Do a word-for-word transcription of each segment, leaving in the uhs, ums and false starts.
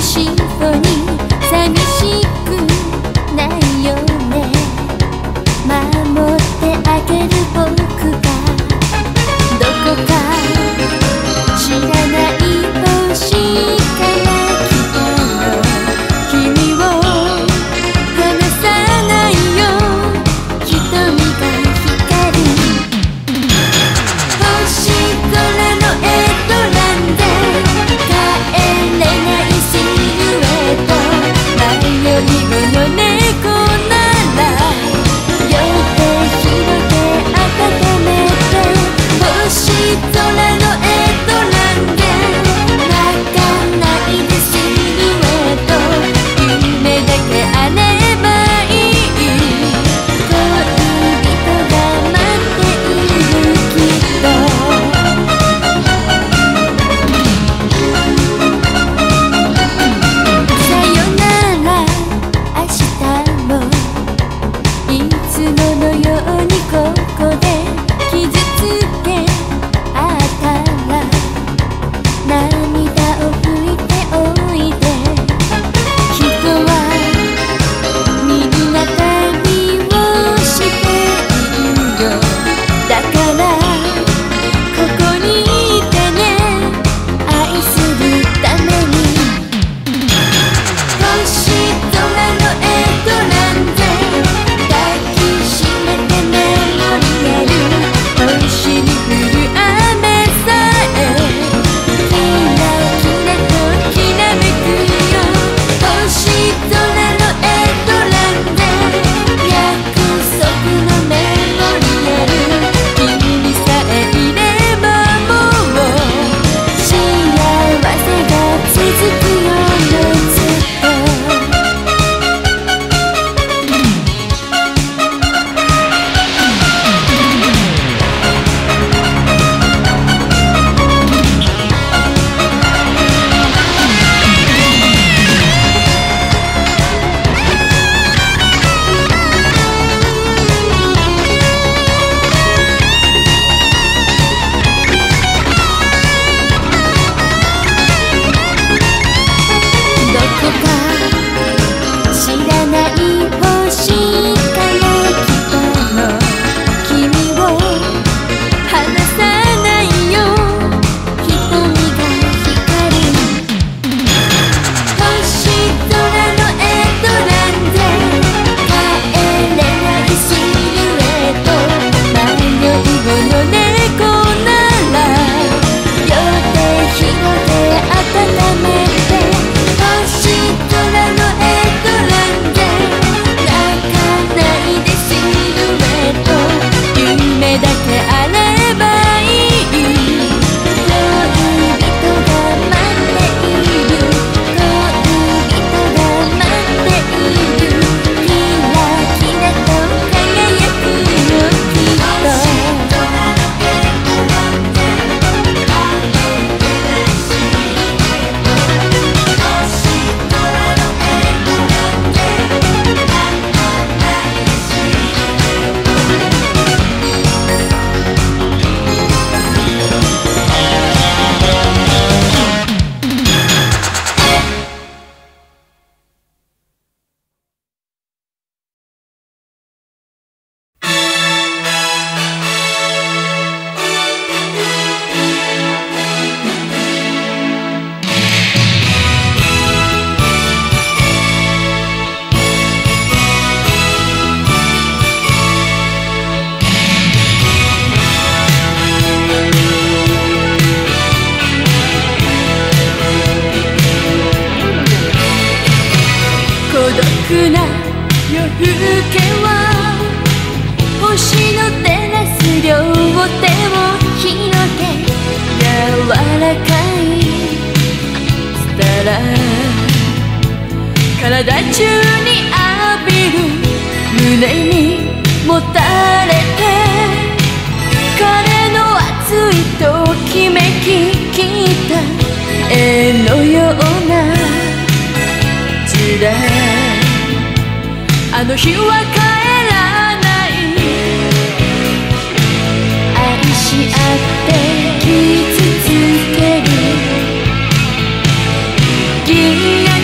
シンフォニー寂しくないよね。守ってあげる僕がどこか知らない星から来たの。君を離さないよ瞳が光る。星空のエドランで帰れないシルエット。迷い子の猫なら両手広げ温めて。星空のエドランで泣かないでシルエット。夢だけあればいい恋人が待っているきっと。さよなら明日もいつものようにここで傷つけあったら涙を拭いておいで。人はみんな旅をしているよ。だからここにいてね愛するために。星空のエドランで抱きしめてメモリアル。星に降る雨さえキラキラときらめくよ。星空のエドランで約束のメモリアル。君にさえいればもう幸せが続くよねずっと。どこか知らない星から来たの。君を離さないよ瞳が光る。星空のエドランで帰れないシルエット。迷い子の猫なら両手広げ温めて。星空のエドランで泣かないでシルエット。夢だけあればいい恋人が待っている。恋人が待っている。キラキラと輝くよきっと。孤独な夜更けは星の照らす両手を広げ柔らかいスタラ体中に浴びる。胸にもたれて彼の熱いときめききた絵のような時代。あの日は帰らない。愛し合って傷つける銀河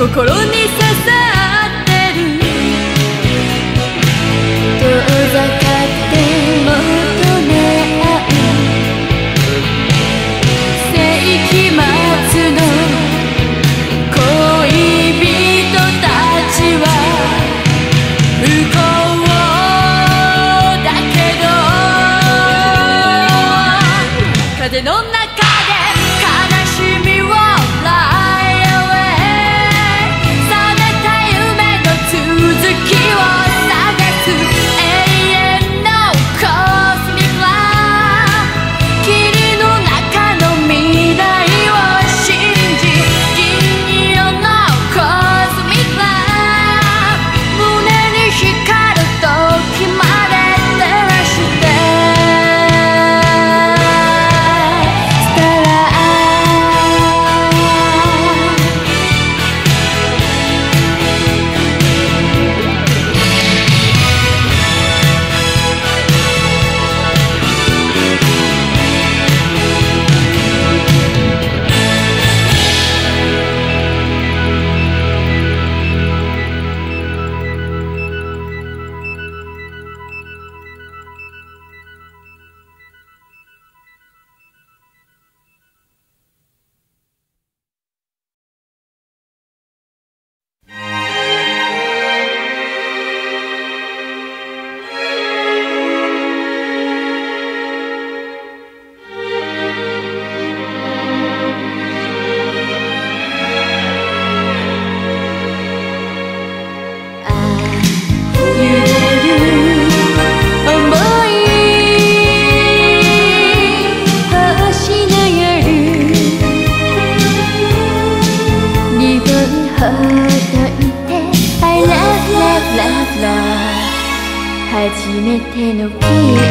心に刺さってる。遠ざかって求め合う世紀末の恋人たちは向こうだけど、風の中初めてのキス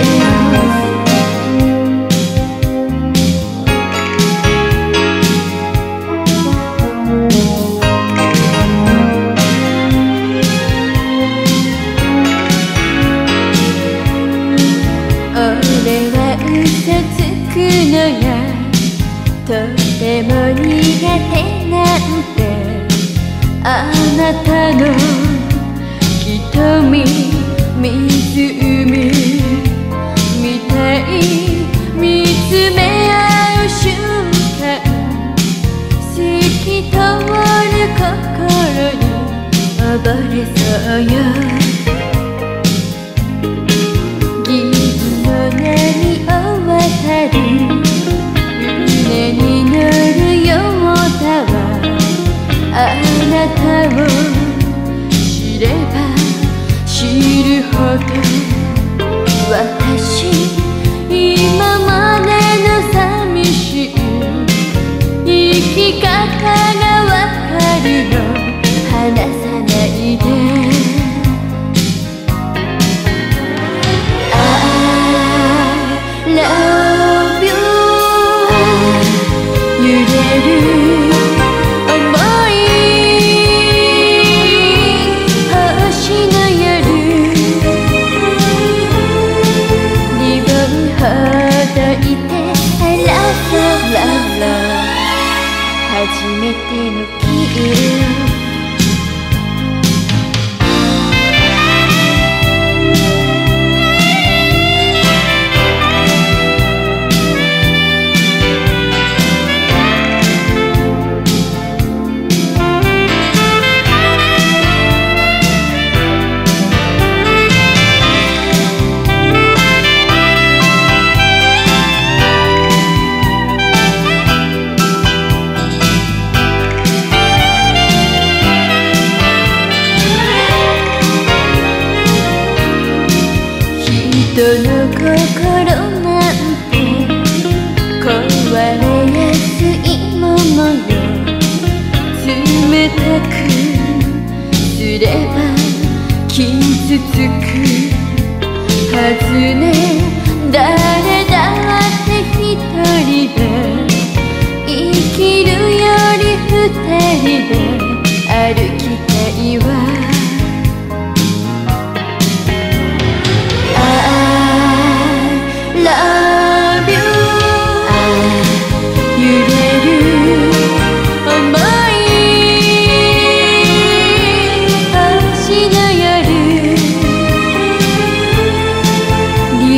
俺は嘘つくのがとても苦手なんて、あなたの瞳湖みたい見つめ合う瞬間、透き通る心に溺れそうよ。銀の波を渡る船に乗るようだわ。あなたを知れば知るほど私今までの寂しい生き方がわかるの、離さないで。I love you 揺れる初めてのキス人の心なんて壊れやすいものよ。冷たくすれば傷つくはずね。誰だって一人で生きるより二人で歩きたいわ。Love you 揺れる想い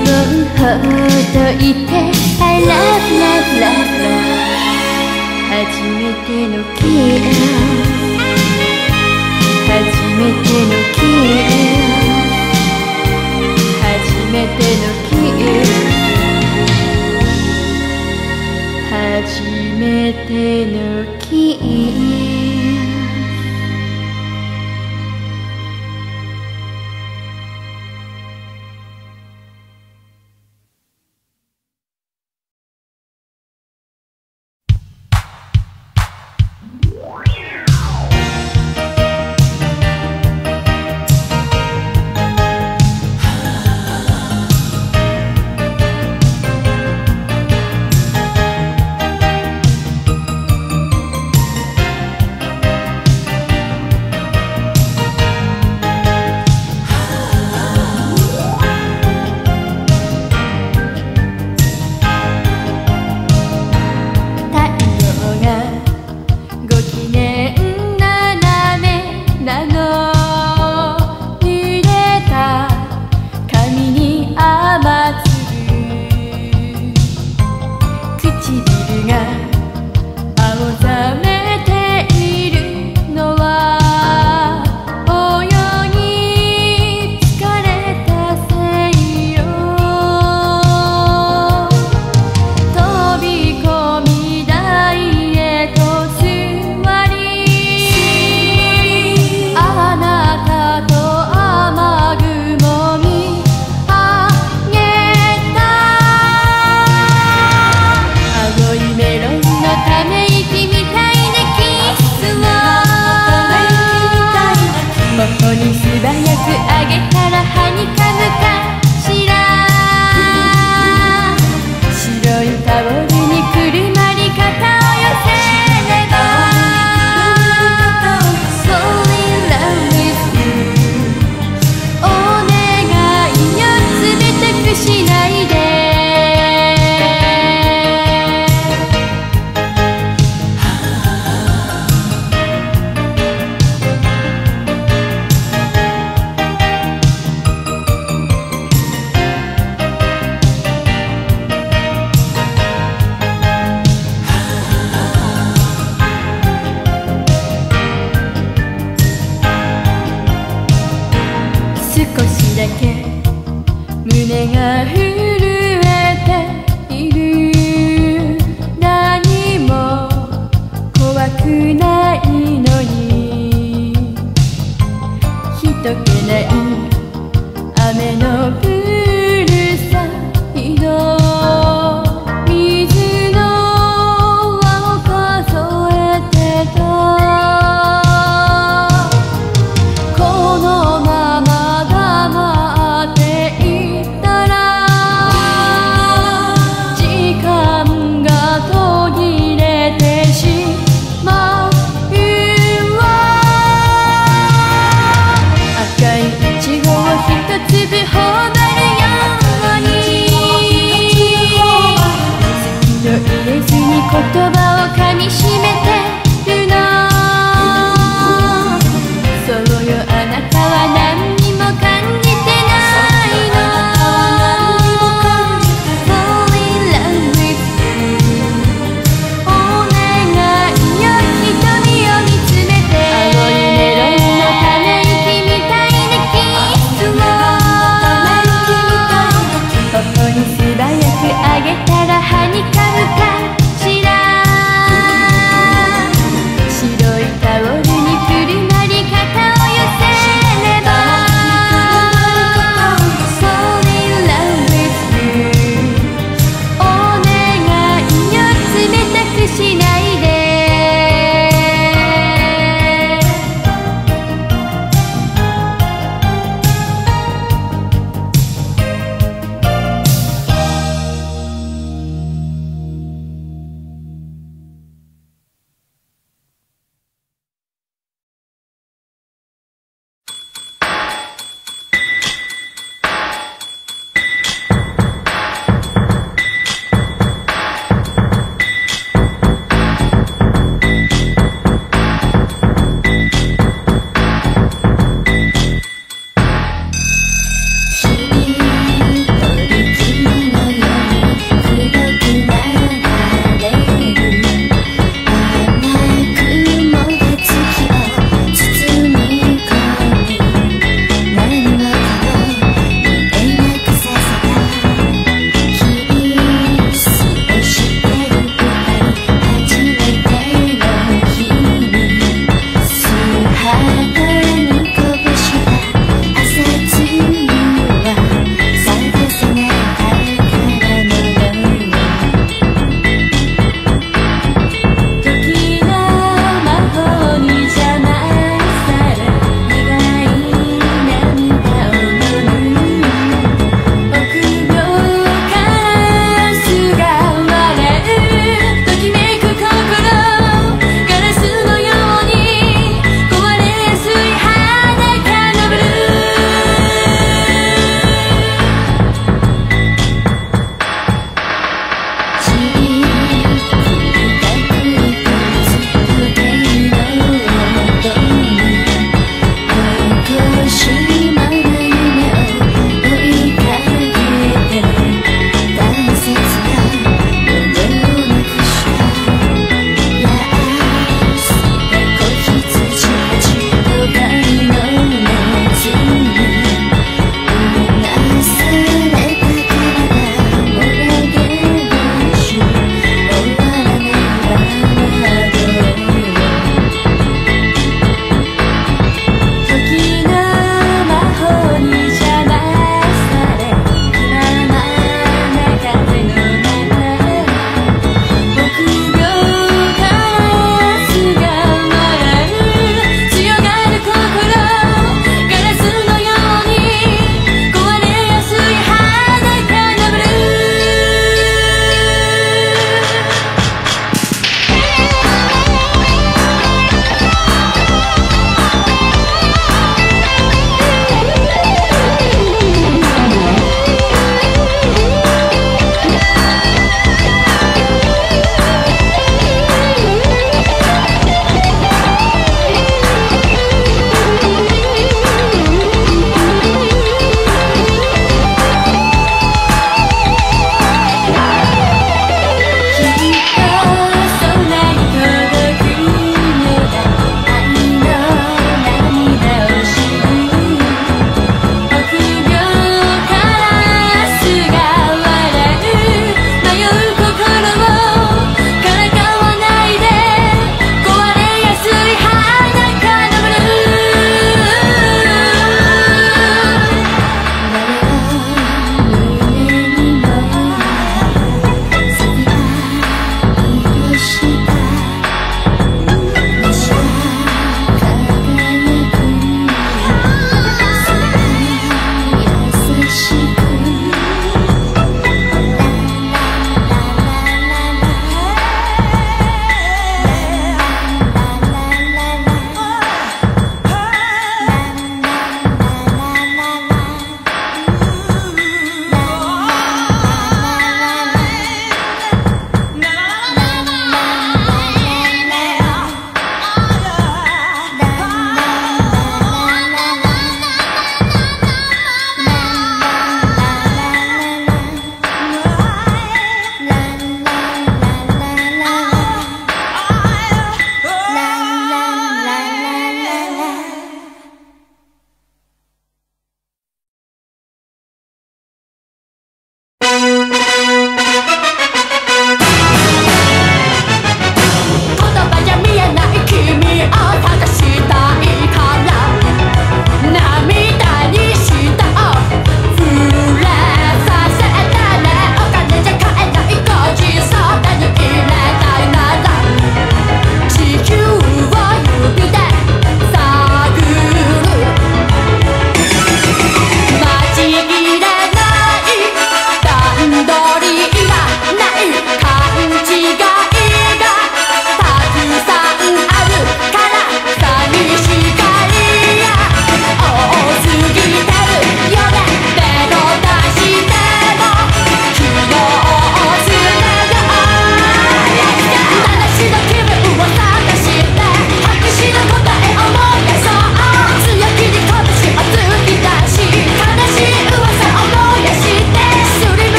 ほどいて I love love love love 初めてのキス初めてのキス初めてのキス初めてのキス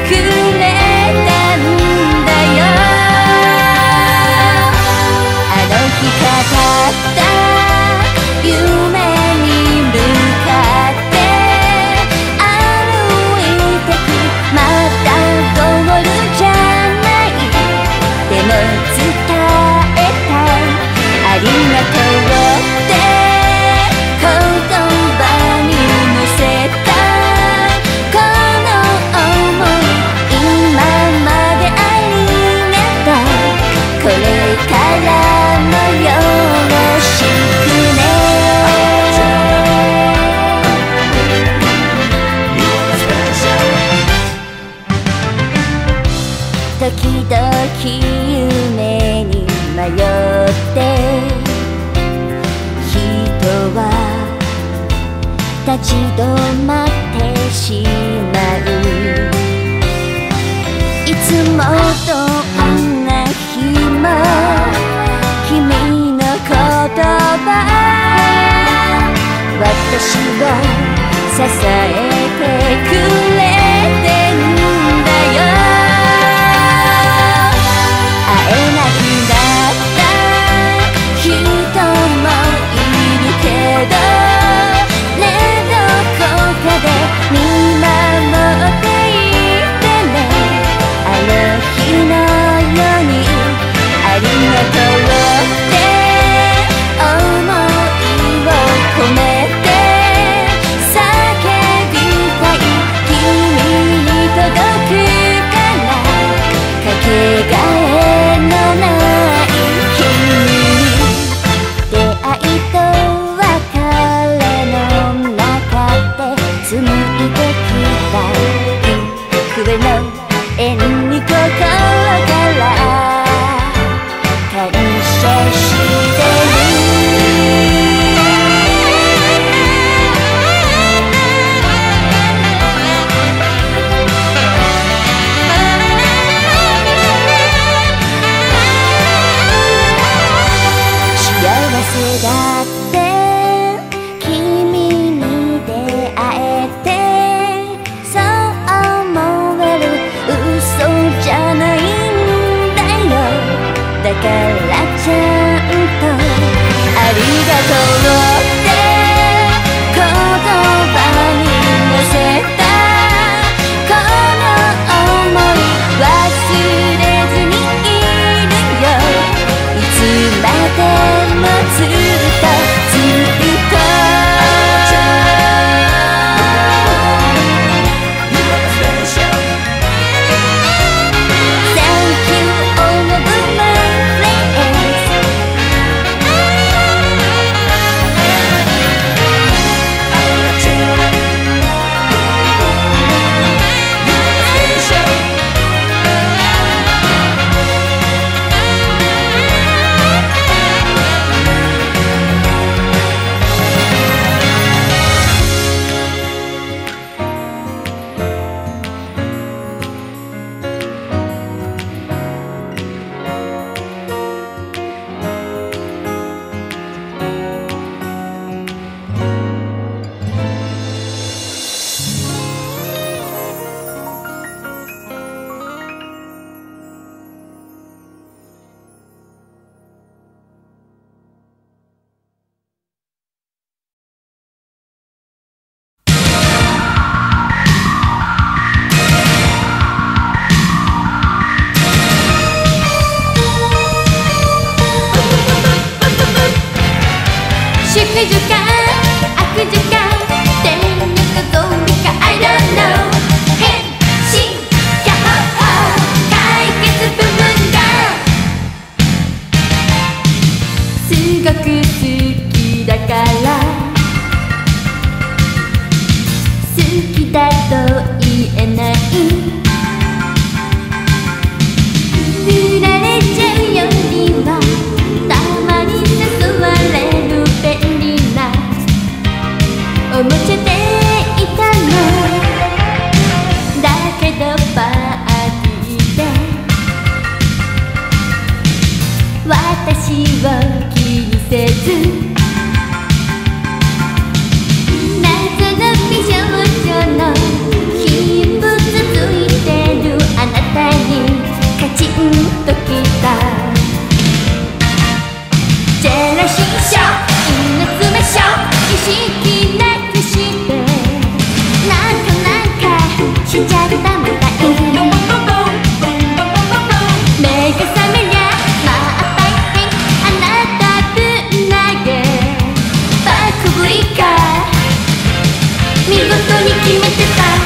くれたんだよ。あの日語った夢に向かって歩いてく。またゴールじゃない。でも伝えたい。ありがとうって言葉に乗せたこの想い。今までありがとう。これからもよろしくね。時々夢に迷って人は立ち止まってしまう。いつもどんな日も君の言葉私を支えてくれてんだよ。会えなくなった人もいるけどね、どこかで見守っていてね。あの日のようにありがとうって想いを込めて叫びたい。君に届くからかけがえのない日に出会いと別れの中で紡いできた幾重の縁に心から感謝してる。幸せだって君に出会えてそう思える。嘘じゃないんだよ。だからちゃんとありがとうって言葉に乗せたこの想い忘れずにいるよ。いつまでもずっとずっと Thank you all of my friends. Thank you. 識なくしてなんかなんかしちゃったみたい。目が覚めりゃまあ大変、あなたぶん投げバックブリカー見事に決めてた。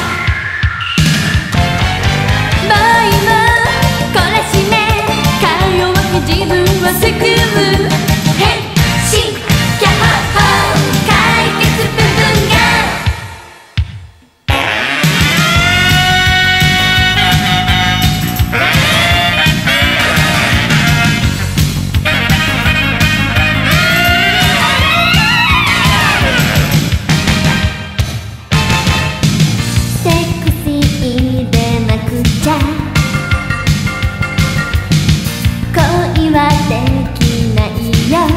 ボーイも懲らしめか弱く自分を救う変身キャッホー解決部分がセクシーでなくちゃ恋はできないよ。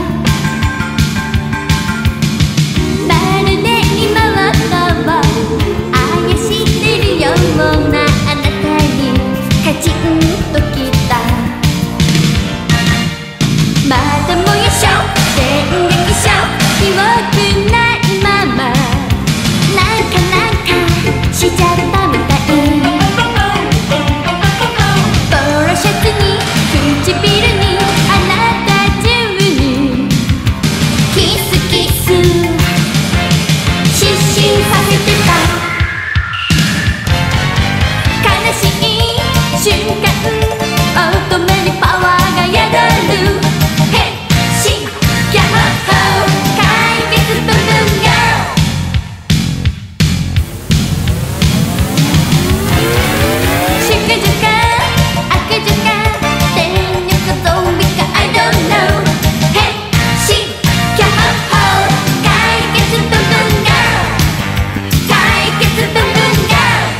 まるで今はと愛してるようなあなたにカチンときた。またもやしょ電撃しょ記憶ないままなんかなんかしちゃったみたい。ポロシャツに唇にあなた中にキスキス失神させてた。悲しい瞬間乙女にパワーが宿る変身キャッホー解決部分がシカジュカ悪女か電力ゾンビか I don't know 変身キャッホー解決部分が解決部分が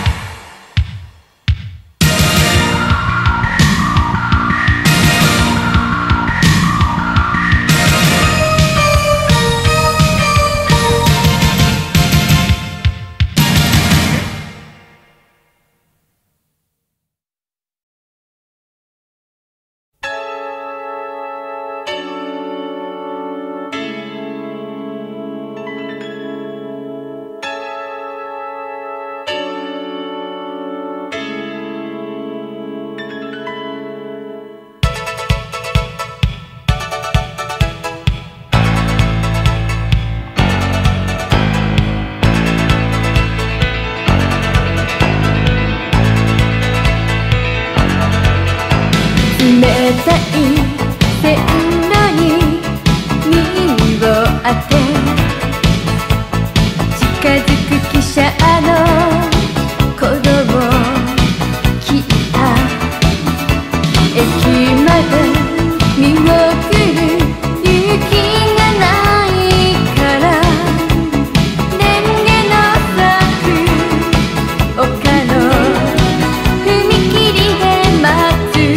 冷たい線路に耳を当て近づく汽車の鼓動を聞いた。駅まで見送る勇気がないからレンゲの咲く丘の踏切で待つ。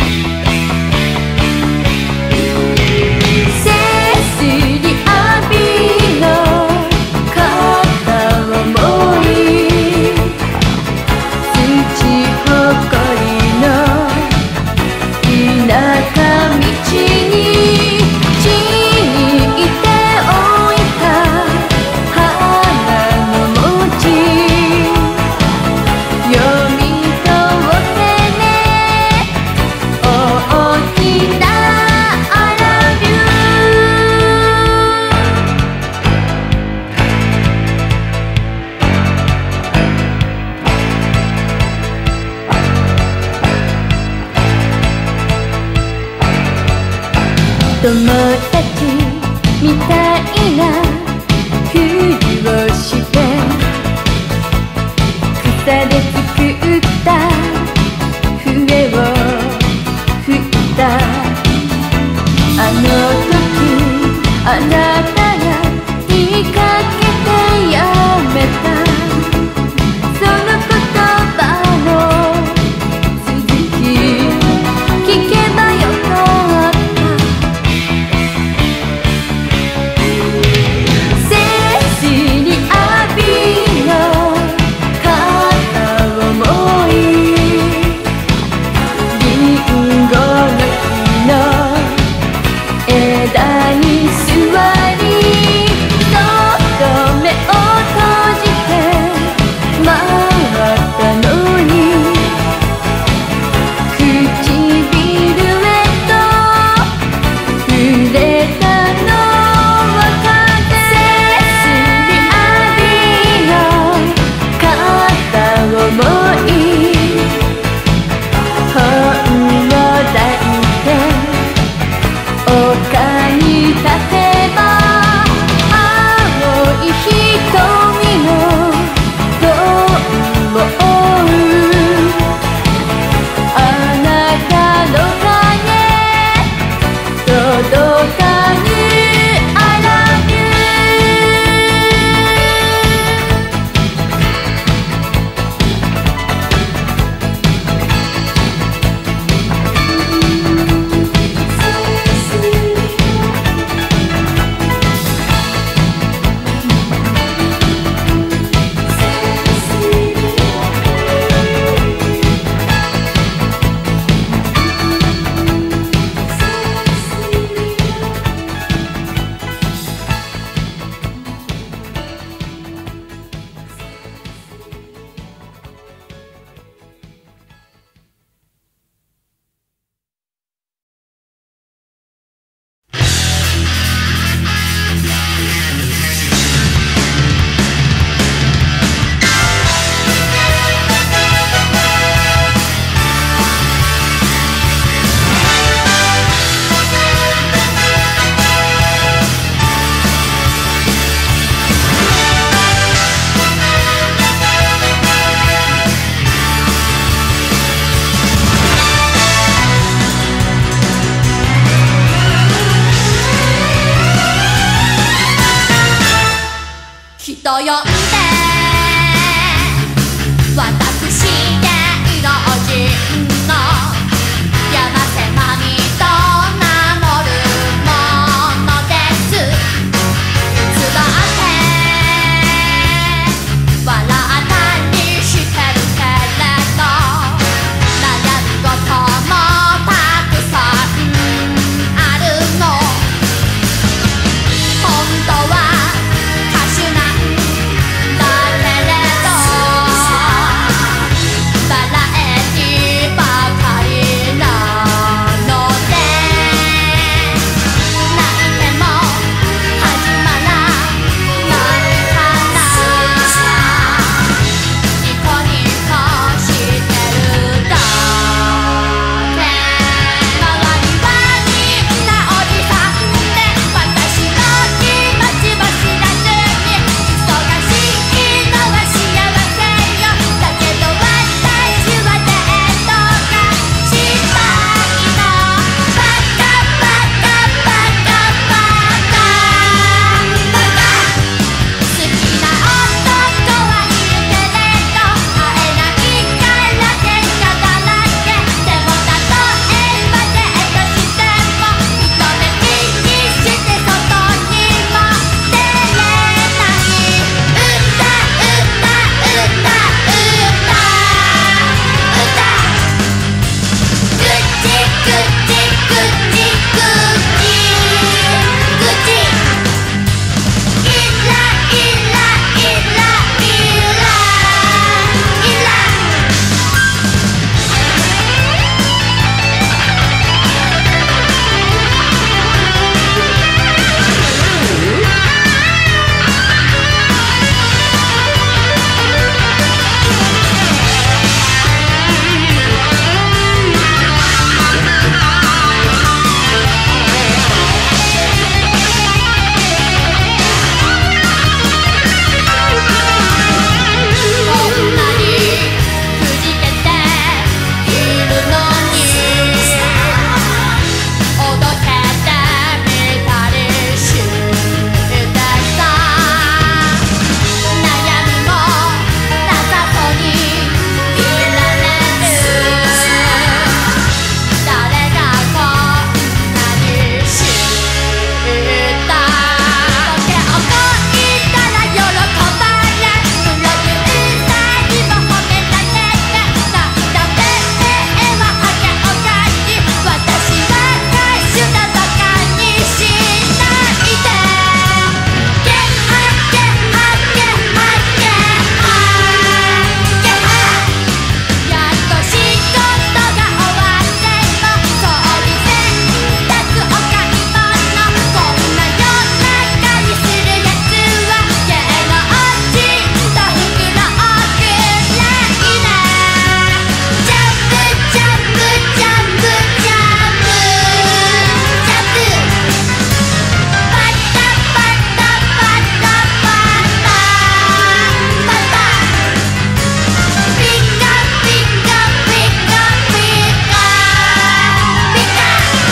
友達みたいなふりをして草で作った笛を吹いた。あの時あなたが言いかけてやめたその言葉の続き聞けばよかった。切に愛と呼んで私芸能人の山瀬まみと名乗るものです集って笑ったりしてるけれど悩み事もたくさんあるの本当は歌手なんだけれどバラエティばかりなので泣いても始まらないからニコニコしてるだけ周りはみんなおじさんで私の気持ちも知らずに忙しいのは幸せよだけど私はデートがしたいのバカバカバカバカバカ好きな男はいるけれど会えないから喧嘩だらけでもたとえばデートしても人目気にして外にも出れない歌歌歌歌歌口口口口口イライライライライラこんなにくじけているのにおどけてみたりしてさ悩みもなさそうにいられる誰がこんなにしたボケをこいたら喜ばれプロデューサーにも褒められてなんだって絵はハゲおかし私は歌手だバカにしないでゲハゲハゲハゲハゲハやっと仕事が終わってもそうに洗濯お買い物こんな夜中にするやつは芸能人と袋くらいねジャンプジャンプジャンプジャンプジャンプパタパタパタパタパタピカピカピカピカピカ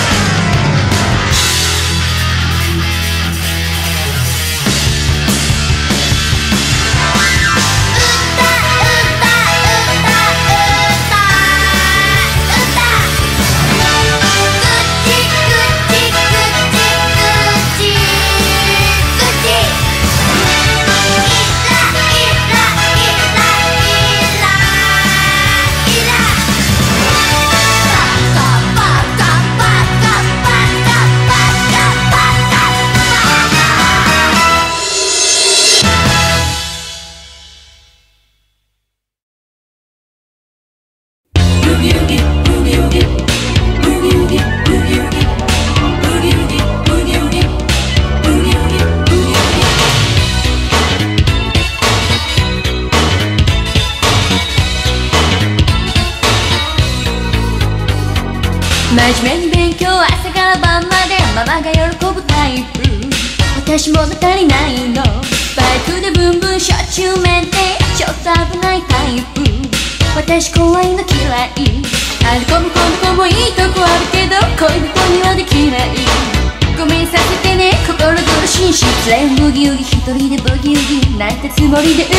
真面目に勉強朝から晩までママが喜ぶタイプ私物足りないのバイクでブンブンしょっちゅうメンテちょっと危ないタイプ私怖いの嫌いある子もこの子もいいとこあるけど恋人にはできないごめんさせてね心苦しい失恋ブギウギ一人でブギウギ泣いたつもりでうんうんうん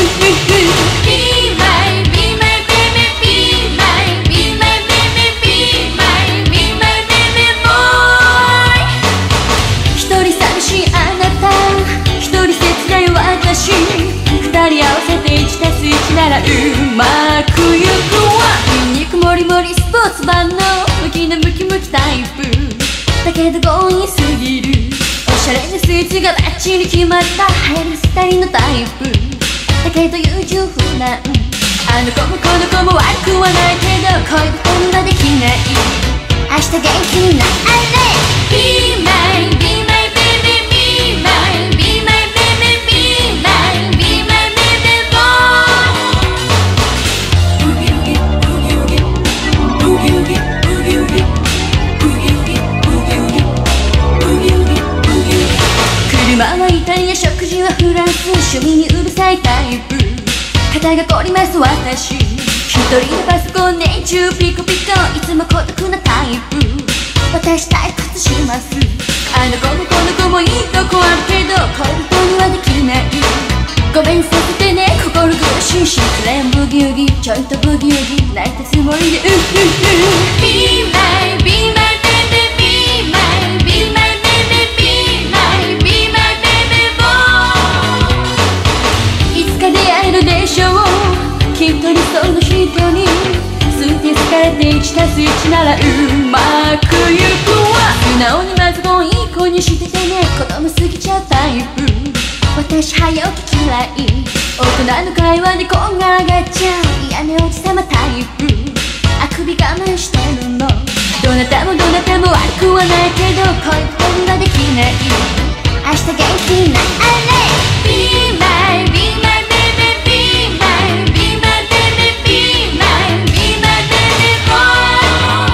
Be my, be my baby, be my, be my baby, be my, be my baby boy 一人寂しいあなた一人切ない私二人合わせていちたすいちならうまくゆくわ筋肉もりもりスポーツ版のムキなムキムキタイプだけど強引すぎるおしゃれなスイーツがバッチリ決まった流行るスタイルのタイプだけど優柔不断あの子もこの子も悪くはないけど恋人にはできない明日元気になれ Be my, be my baby, be my, be my baby, be my, be my baby boy Boogie woogie, boogie woogie, boogie woogie, boogie woogie, boogie woogie, boogie woogie, boogie woogie 車はイタリア食事はフランス趣味にうるさいタイプ肩が凝ります私一人でパソコン年中ピコピコいつも孤独なタイプ私退屈しますあの子もこの子もいいとこあるけど恋人にはできないごめんさせてね心苦しい失恋ブギウギちょいとブギウギ泣いたつもりでうんうんうん Be my, be my baby, be my, be my baby, be my, be my baby boy いつか出会えるでしょうきっと理想の人に好いて好かれていちたすいちならうまくゆくわ素直にまずもいい子にしててね子供すぎちゃうタイプ私早起き嫌い大人の会話でこんがらがっちゃう嫌なおじさまタイプあくび我慢してるのどなたもどなたも悪くはないけど恋人にはできない明日元気になれ Be my, be my baby, be my, be my baby, be my, be my baby boy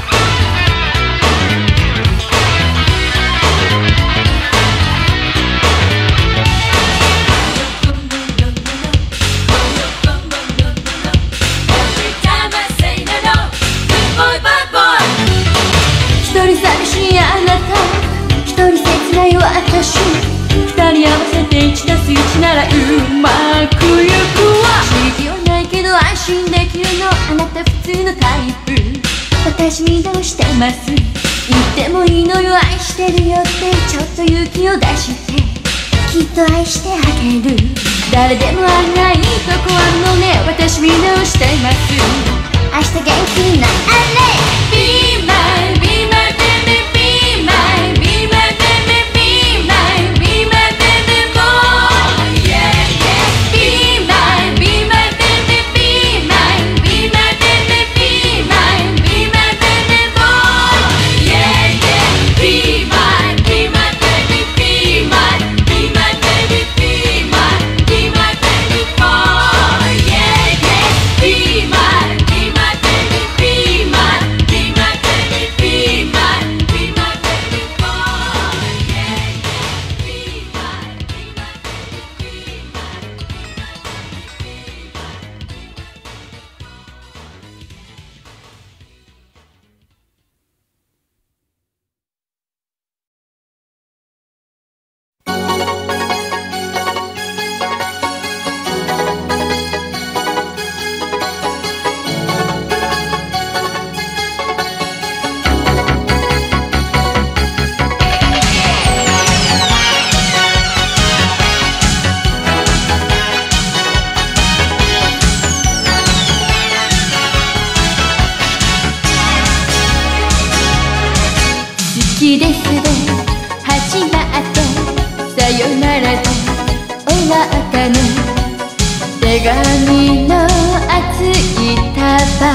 一人寂しいあなた一人切ない私二人合わせていちたすいちならうまくゆくわ刺激はないけど安心できるのあなた普通のタイプ私にどうしてます言ってもいいのよ愛してるよってちょっと勇気を出してきっと愛してあげる誰でも案外いいとこあるのね私見直してます明日元気になれ Be my, be my baby, be my, be my baby, be my, be my baby boy Yeah, yeah Be my, be my baby, be my, be my baby, be my, be my baby boy Yeah, yeah Be my, be my baby, be my, be my baby, be my, be my baby boy Yeah, yeah Be my, be my baby, be my, be my baby, be my, be my baby boy Yeah, yeah Be my, be my baby, be my好きですで始まってさよならで終わったね手紙の厚い束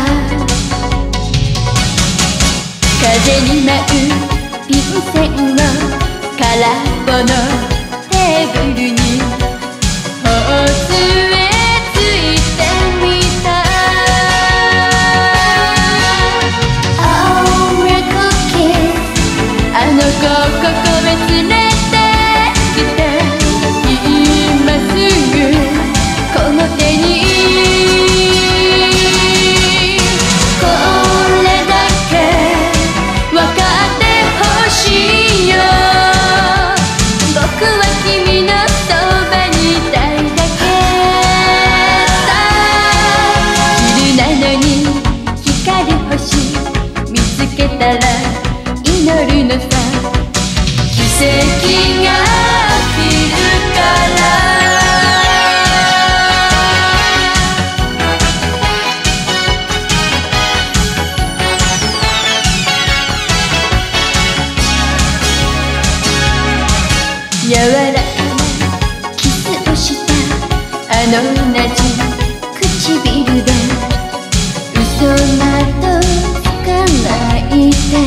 風に舞う便箋を空っぽのテーブルにほつれついてみたあの子ここへ連れてきて今すぐこの手にこれだけ分かってほしいよ僕はたら祈るのさ、奇跡が起きるから柔らかなキスをしたあの同じ唇で嘘などつかないで、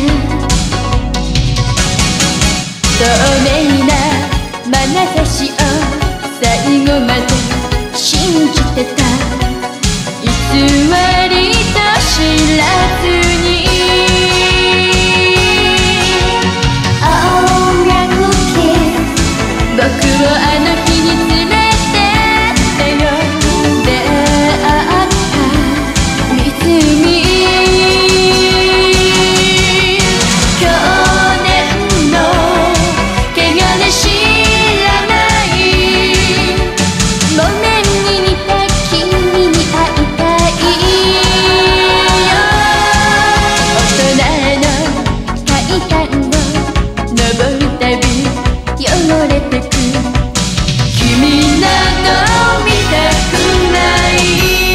透明な眼差しを最後まで信じてた、偽りと知らずに僕をあの日に連れてってよ、出会った湖、去年の怪我で知らない木綿に似た君に会いたいよ、大人の階段を登るたび汚れてく君など見たくない、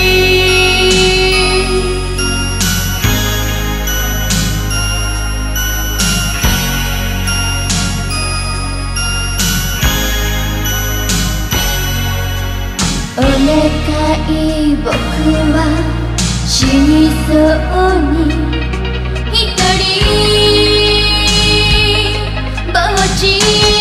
お願い僕は死にそうに一人ぼっち、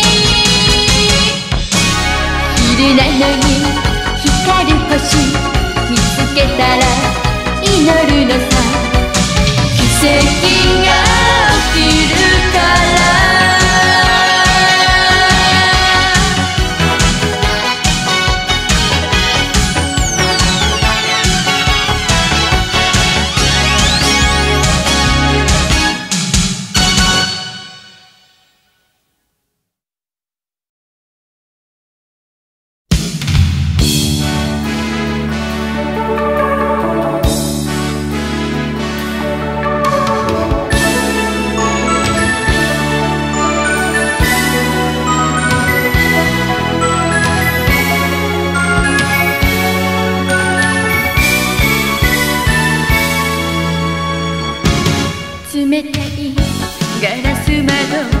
昼なのに光る星見つけたら祈るのさ、奇跡が起きるから冷たいガラス窓、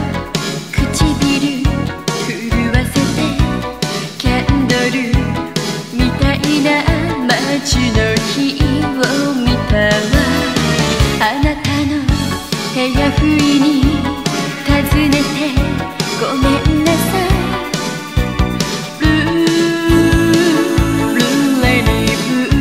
唇震わせてキャンドルみたいな街の日を見たわ、あなたの部屋不意に訪ねてごめんなさい、ブルーブルーレディブ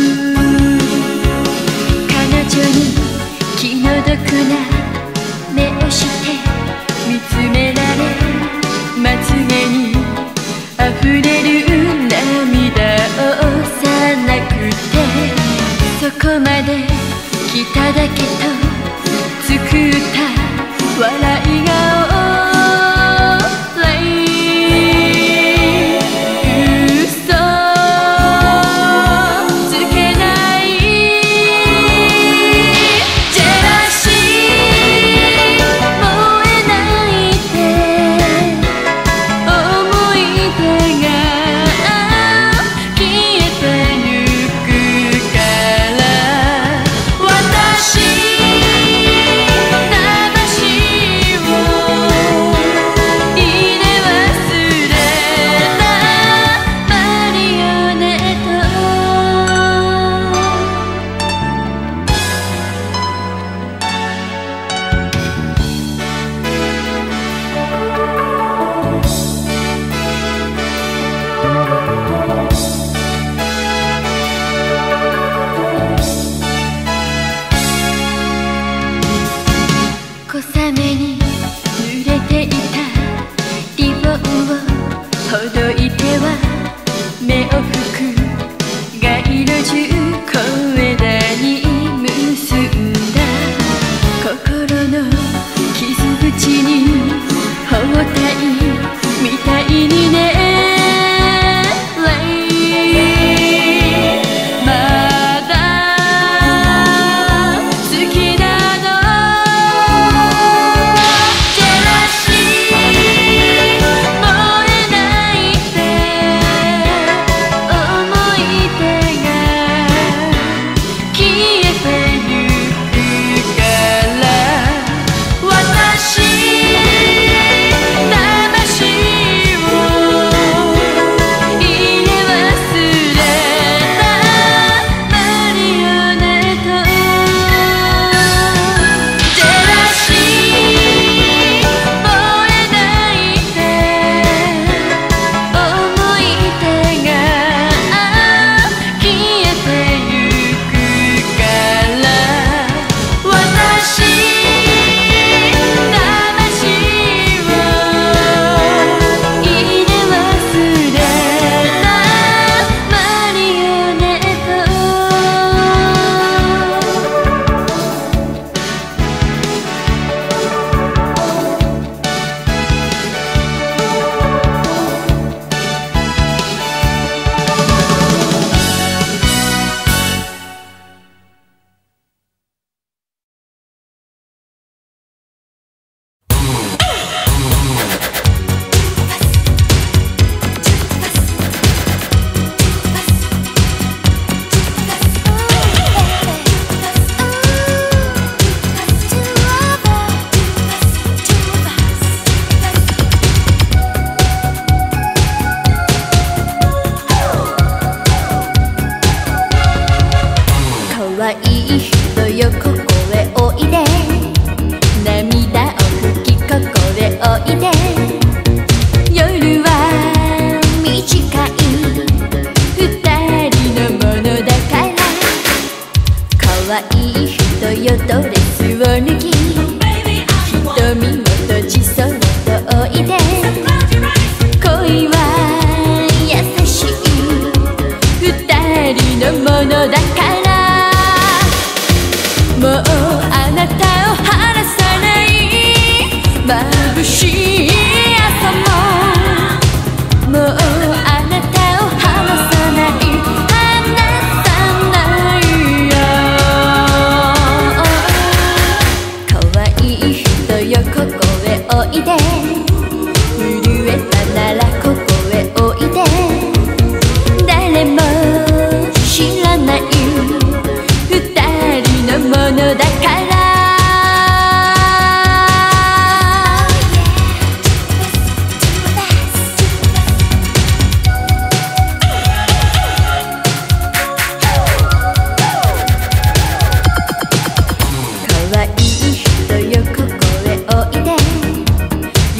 ー、彼女に気の毒な目をして見つめられ、まつげに溢れる涙をさなくて、そこまで来ただけと作った笑い顔、 美しい朝ももうあなたを離さない離さないよ可愛い人よここへおいで震えたならここへおいで誰も知らない二人のものだから可愛い人よここへおいで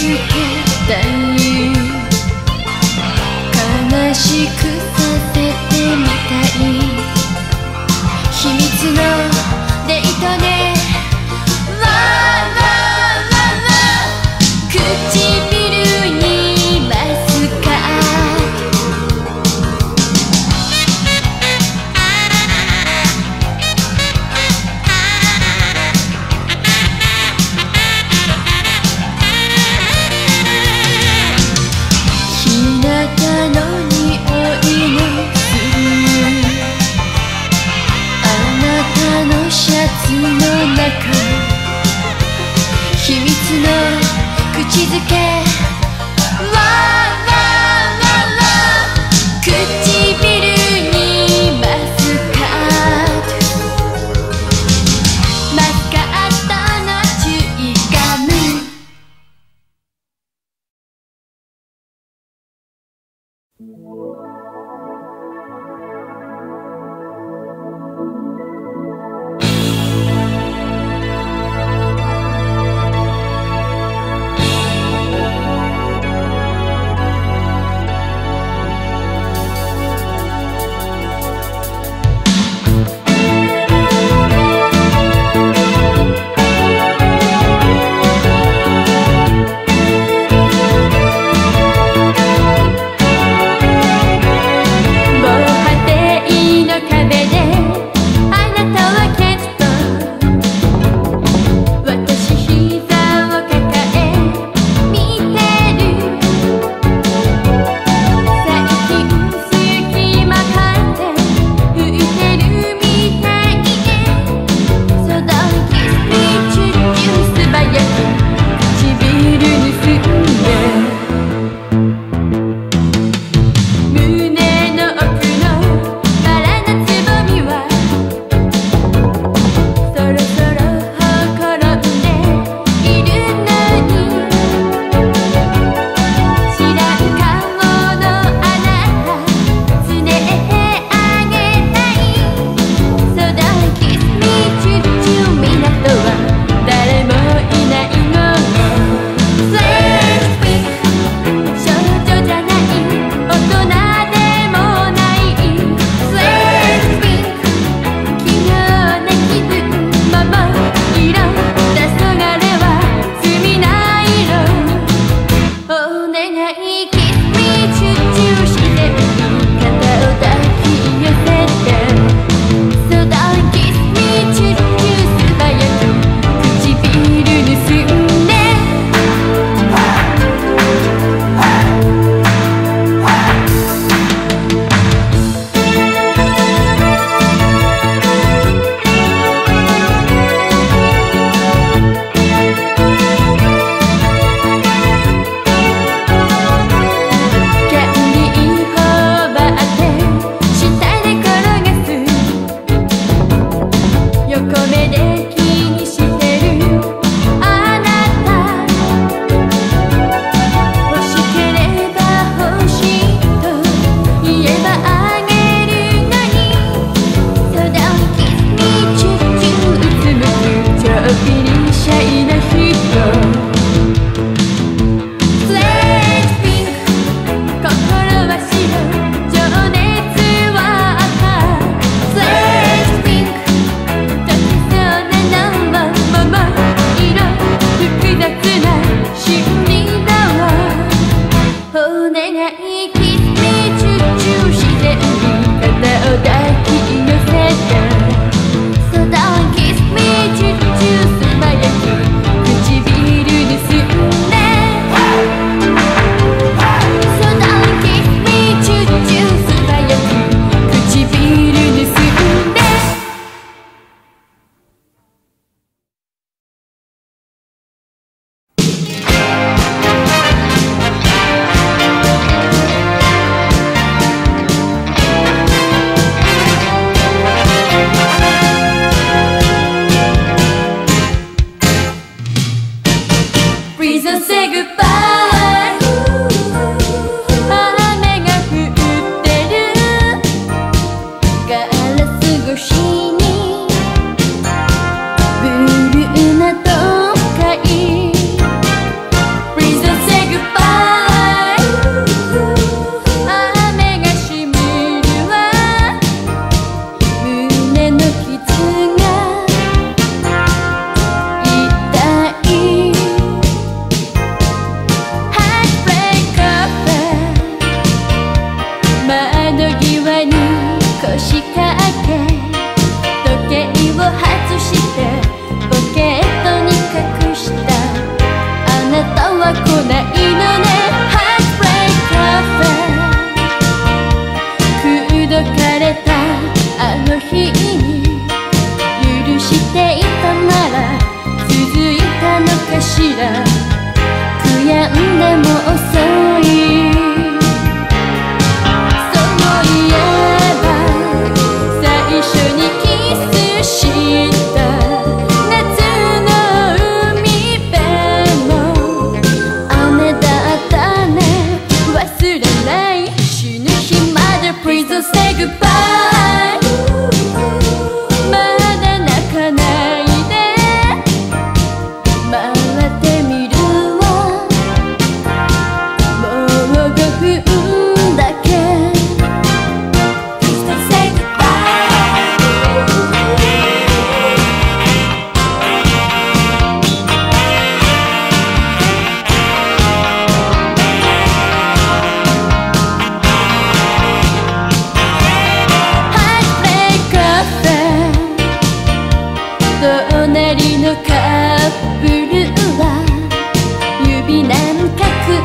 たい悲しくさせてみたい秘密のデートでわーわーわーわー唇にマスカ日向の匂いのするあなたのシャツの中秘密の口づけわーわーわーわー唇にマスカットマスカットのチューイガム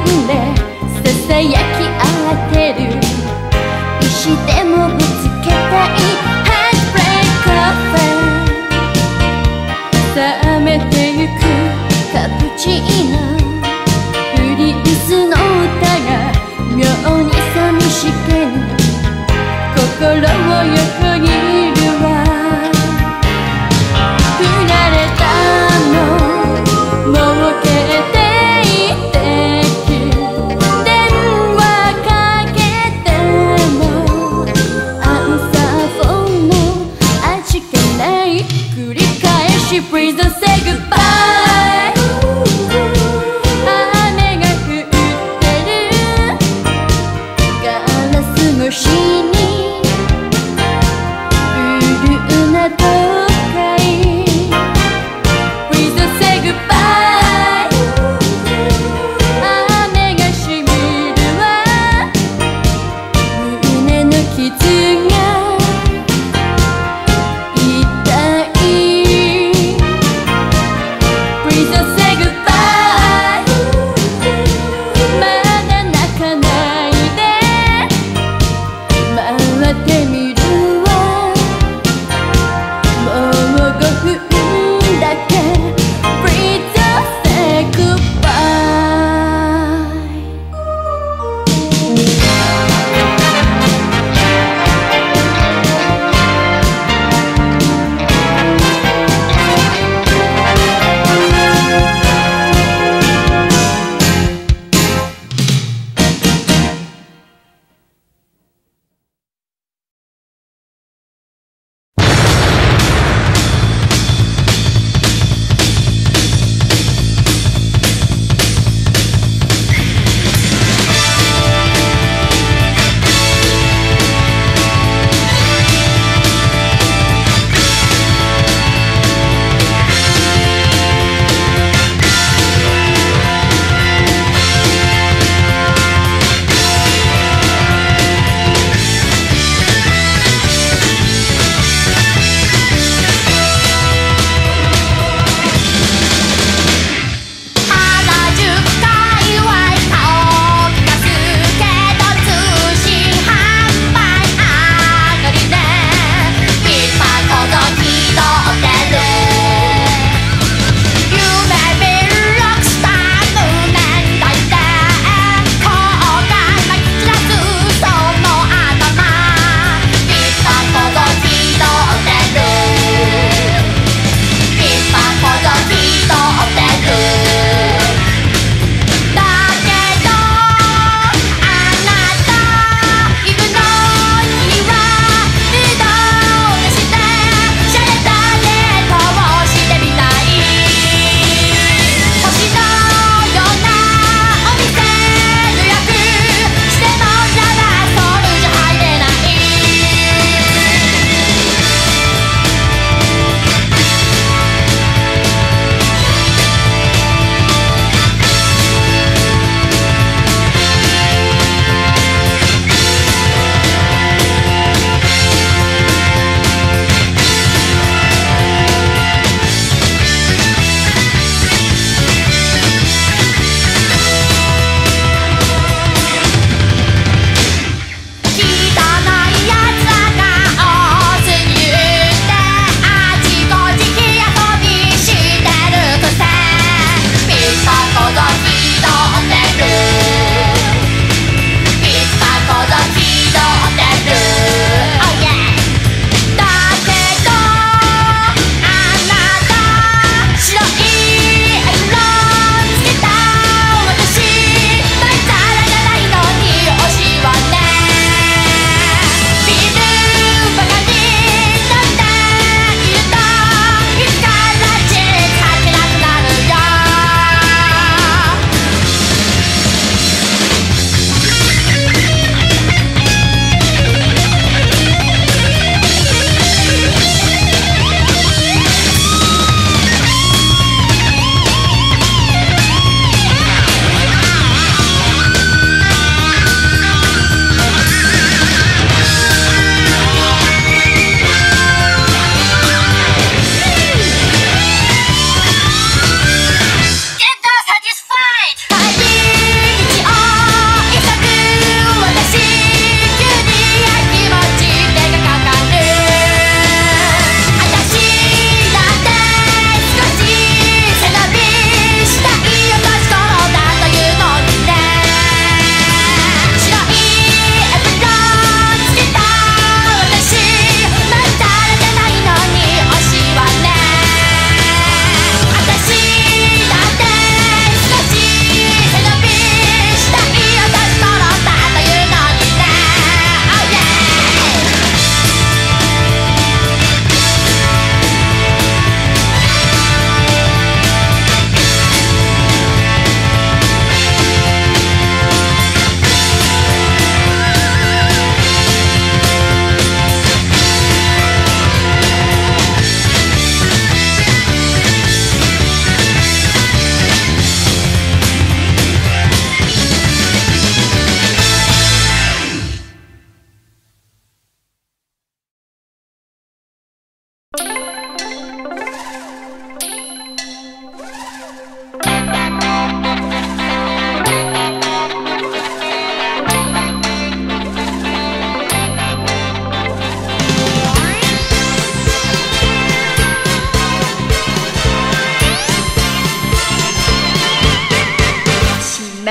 んでささやき合ってる石でもぶつけたいハートブレイクカフェ冷めてゆくカプチーノプリンスの歌が妙に寂しげに心を横切るわ振られたのもう決定的電話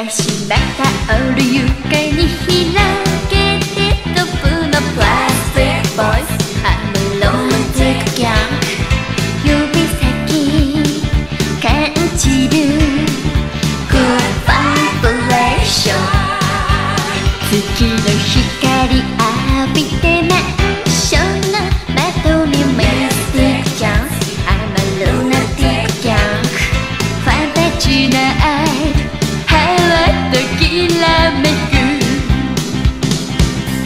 しまタオル床に開けて飛ぶのプラスティックボイス I'm a romantic gang 指先感じる Good vibration 月の光浴びてマンションの窓にミスティックチャンス I'm a lunatic gang ファンタジーな愛ハワときらめく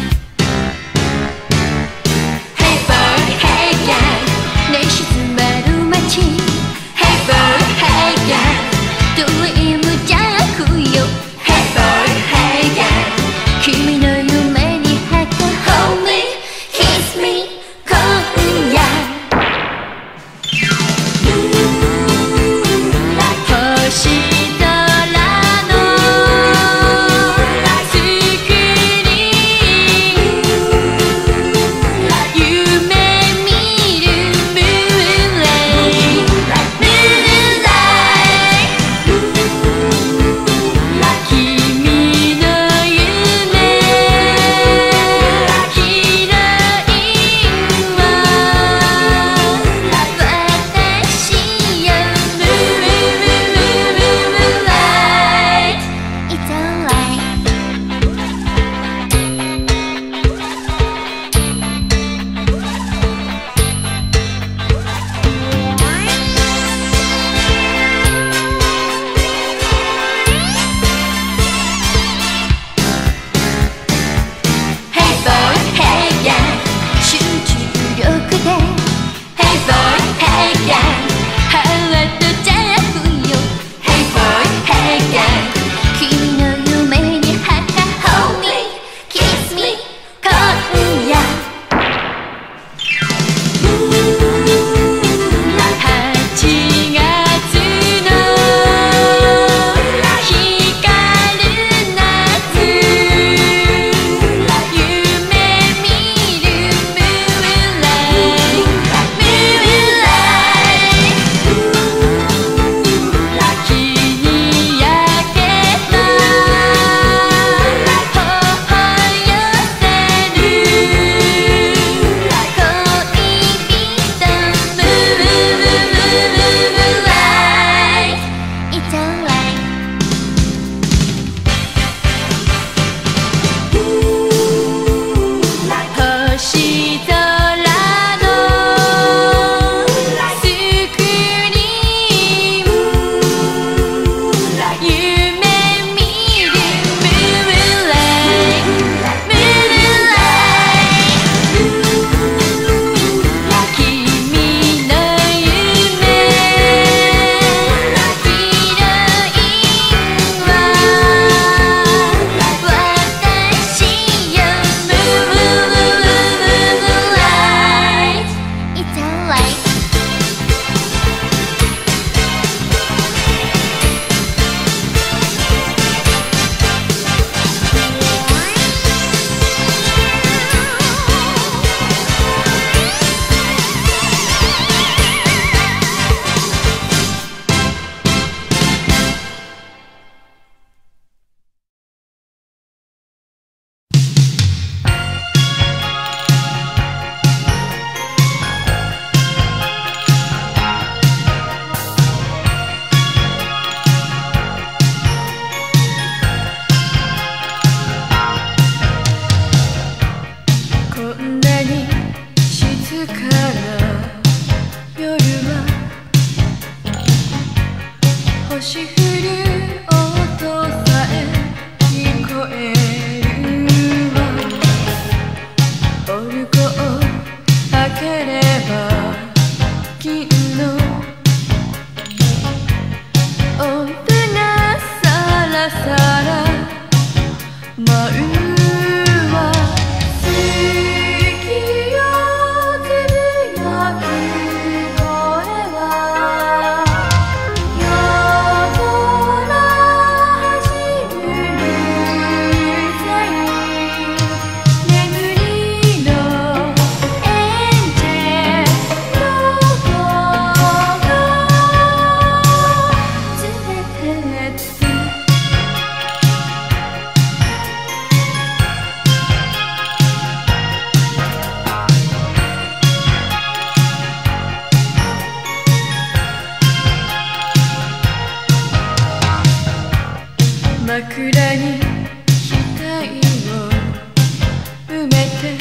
枕に額を埋めて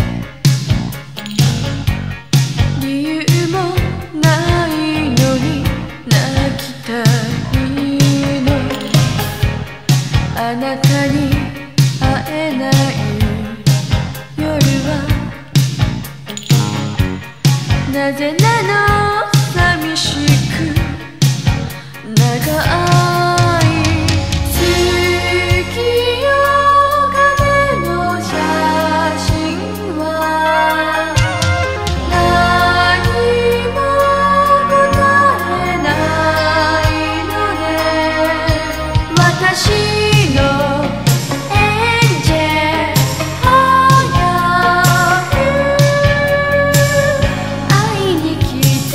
理由もないのに泣きたいのあなたに会えない夜はなぜなの寂しく長い「会いに来て」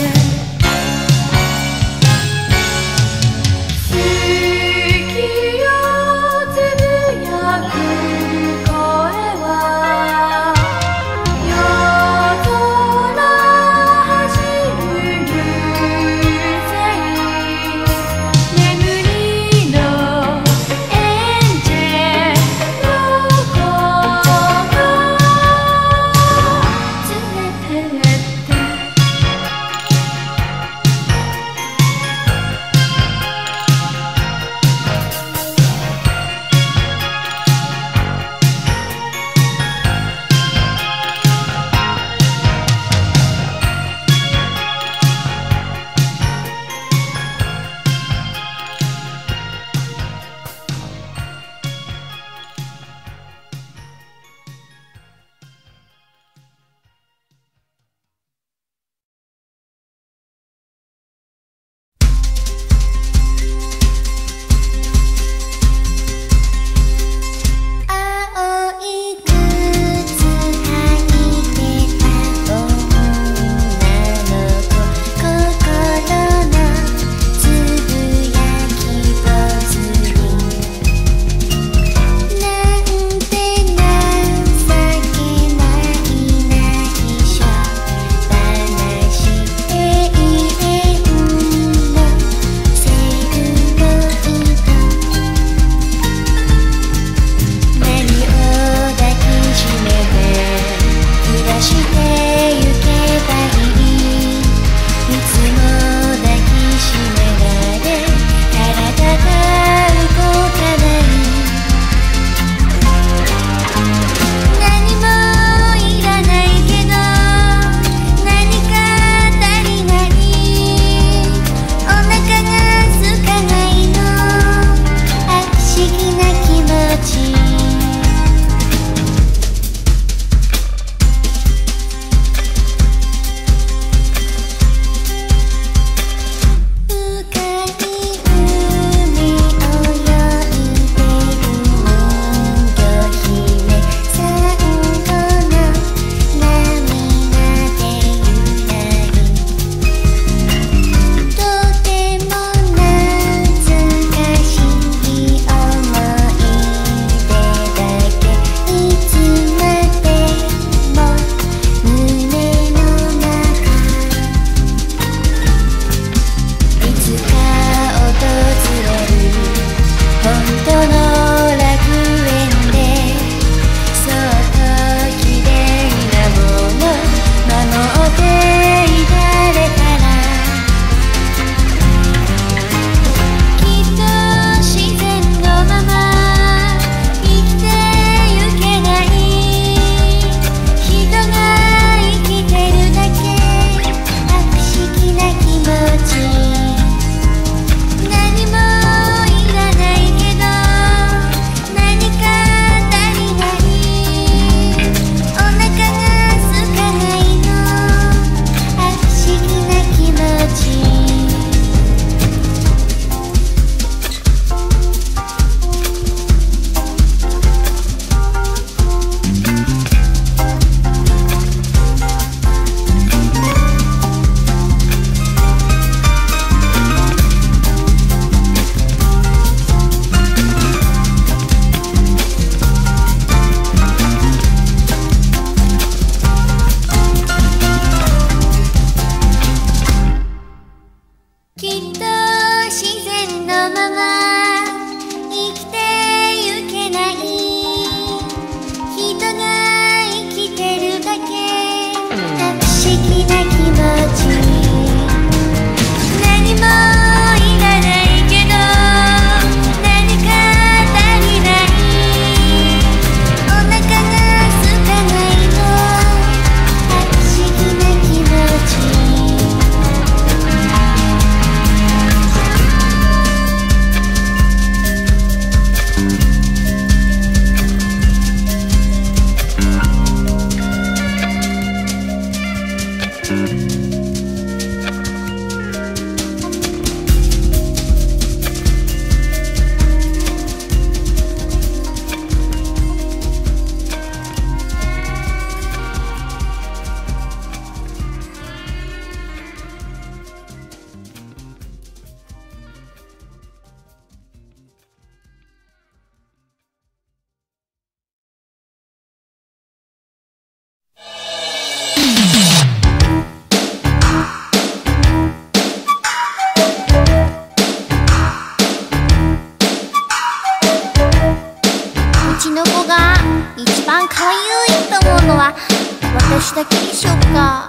うちの子が一番かわゆいと思うのは私だけでしょうか。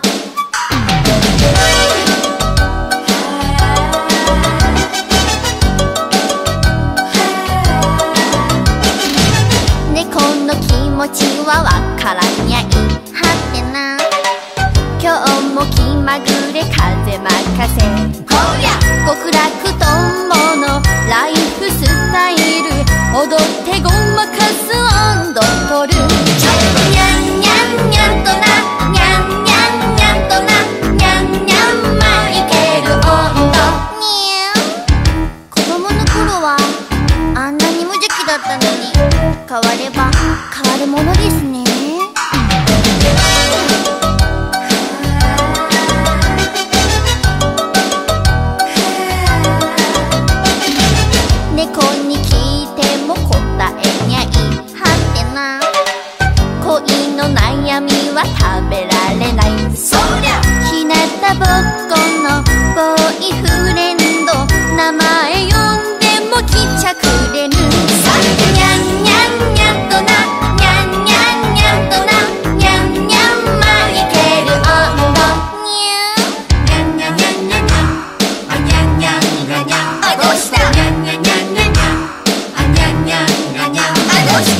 猫の気持ちはわからにゃいはてな。今日も気まぐれ風任せ。ほや極楽とんぼのライフスタイル。踊ってごまかす温度取る。にゃんにゃんにゃんとな、にゃんにゃんにゃんとな、にゃんにゃんマイケル温度。にゃん。子供の頃はあんなに無邪気だったのに、変われば変わるものですね。猫に聞いても答えにゃいはてな。恋の悩みは食べられない。そりゃひなたぼっこのボーイフレンド。名前呼んでも来ちゃくれぬ。さにゃんにゃんにゃんとな、にゃんにゃんにゃんとな、にゃんにゃんマイケル温度。にゃんにゃんにゃんにゃんにゃんにゃん、あにゃんにゃんにゃんにゃん。あどうした。にゃんにゃんにゃんにゃんにゃん、あにゃんにゃんにゃんにゃん。あどうした。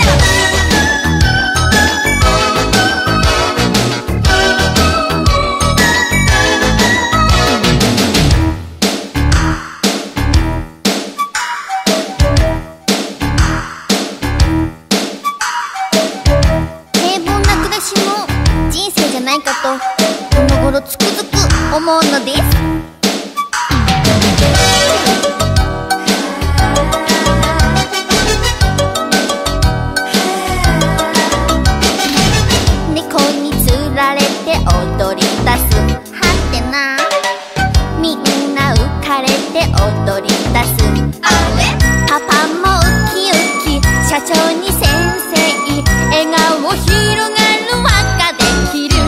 ないかとこの頃つくづく思うのです。猫につられて踊り出すはてな。みんな浮かれて踊り出す。あれパパもウキウキ、社長に先生、笑顔広がる輪ができる。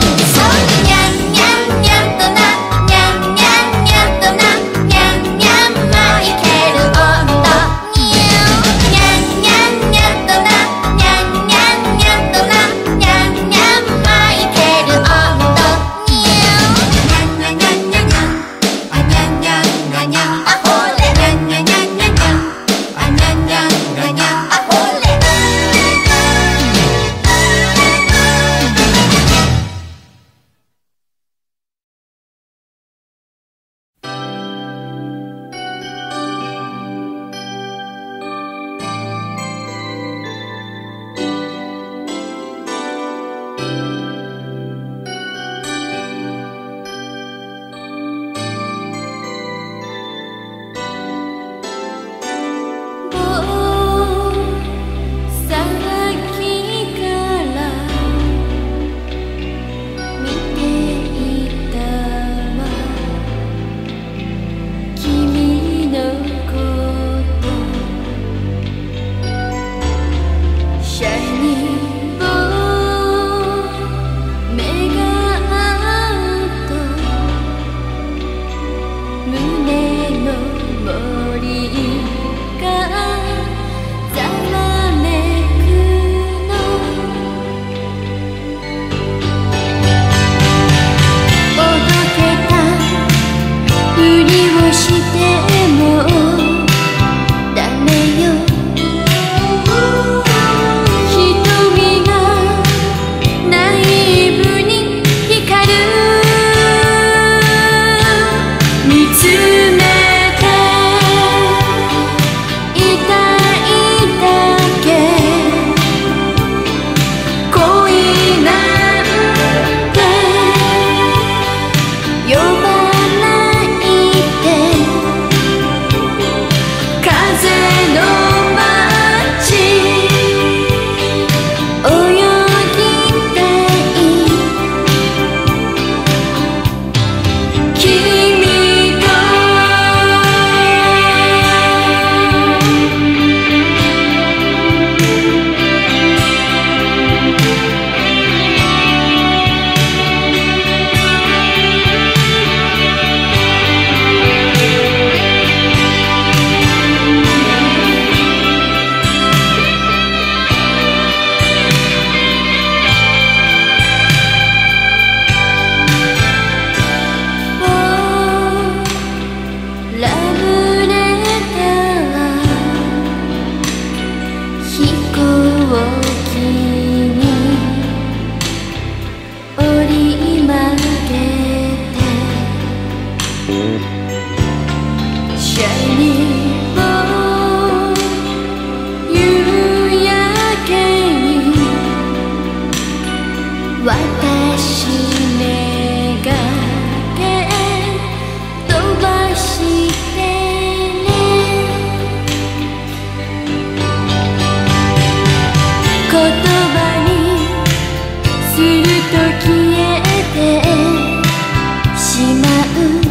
葉にすると消えてしまう。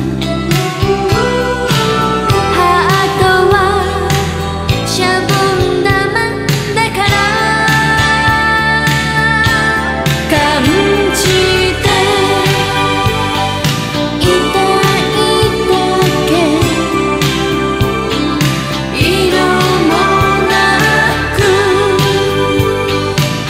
ハートはシャボン玉だから感じていたいだけ。色もなく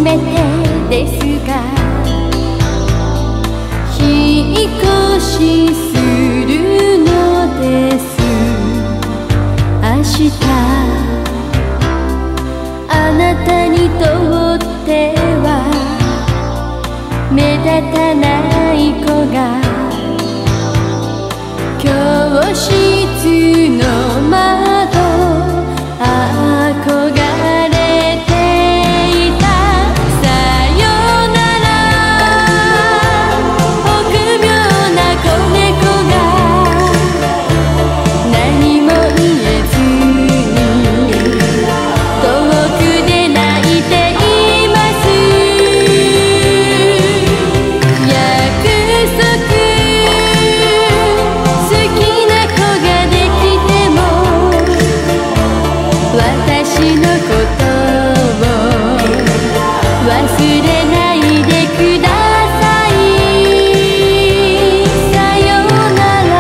めてですが引っ越しするのです明日あなたにとっては目立たない子が教室の窓憧れていたさよなら臆病な子猫が何も言えずに遠くで泣いています約束好きな子ができても私のことを忘れないでくださいさよなら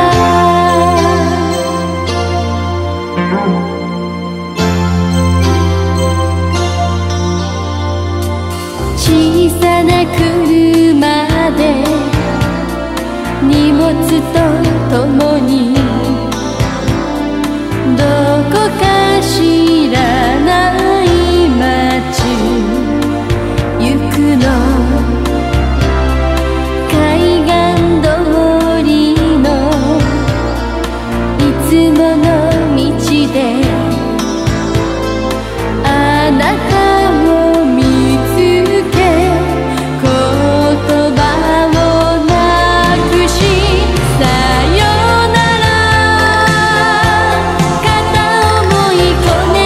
小さな車で荷物とともにどこか知らない街行くの海岸通りのいつもの道であなたを見つけ言葉をなくしさよなら片思い子猫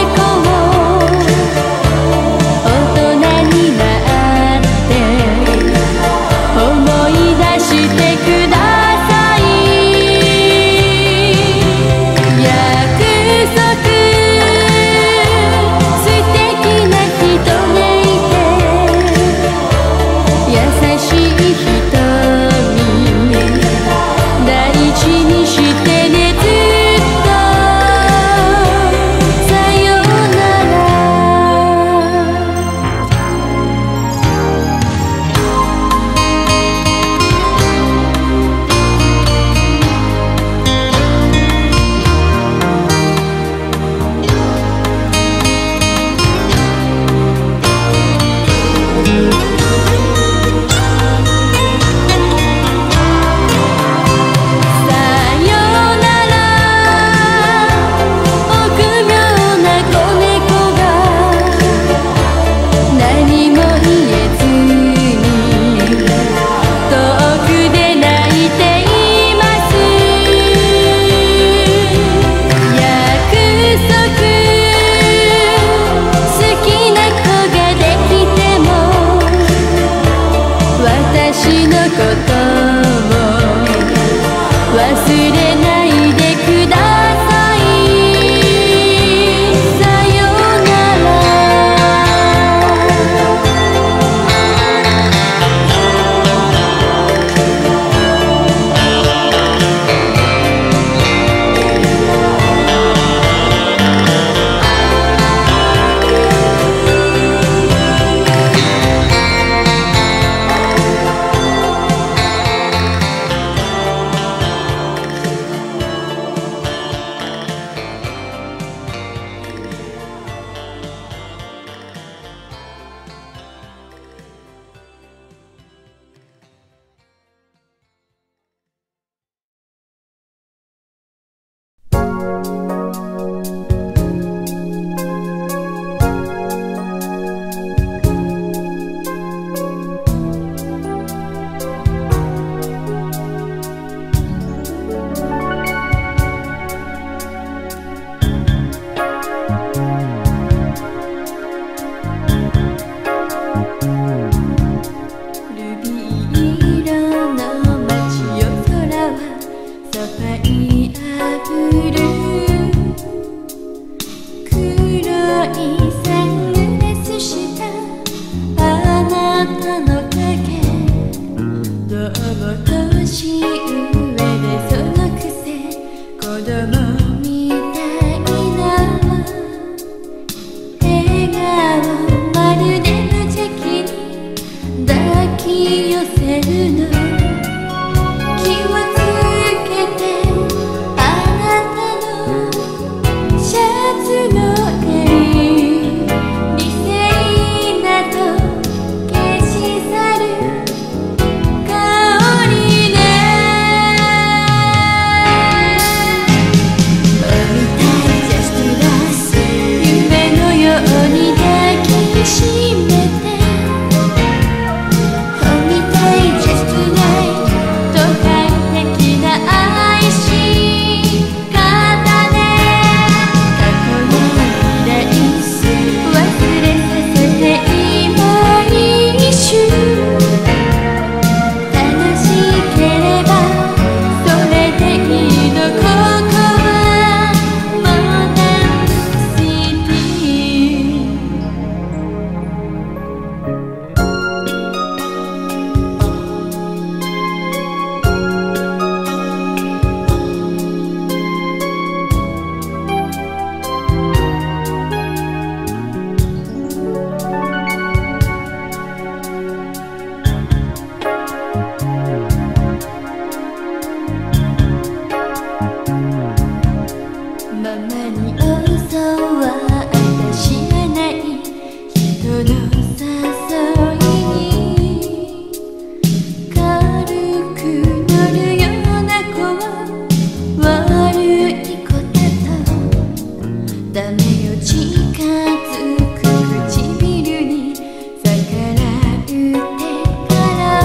まに嘘は知らない人の誘いに軽く乗るような子は悪い子だとダメよ近づく唇に逆らうてから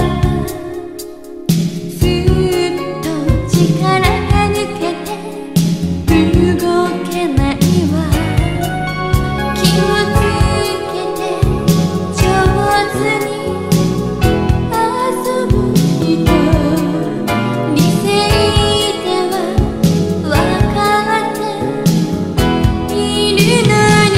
すっと力が抜けて動けないわ気をつけて上手に遊ぶ人理性では分かっているのに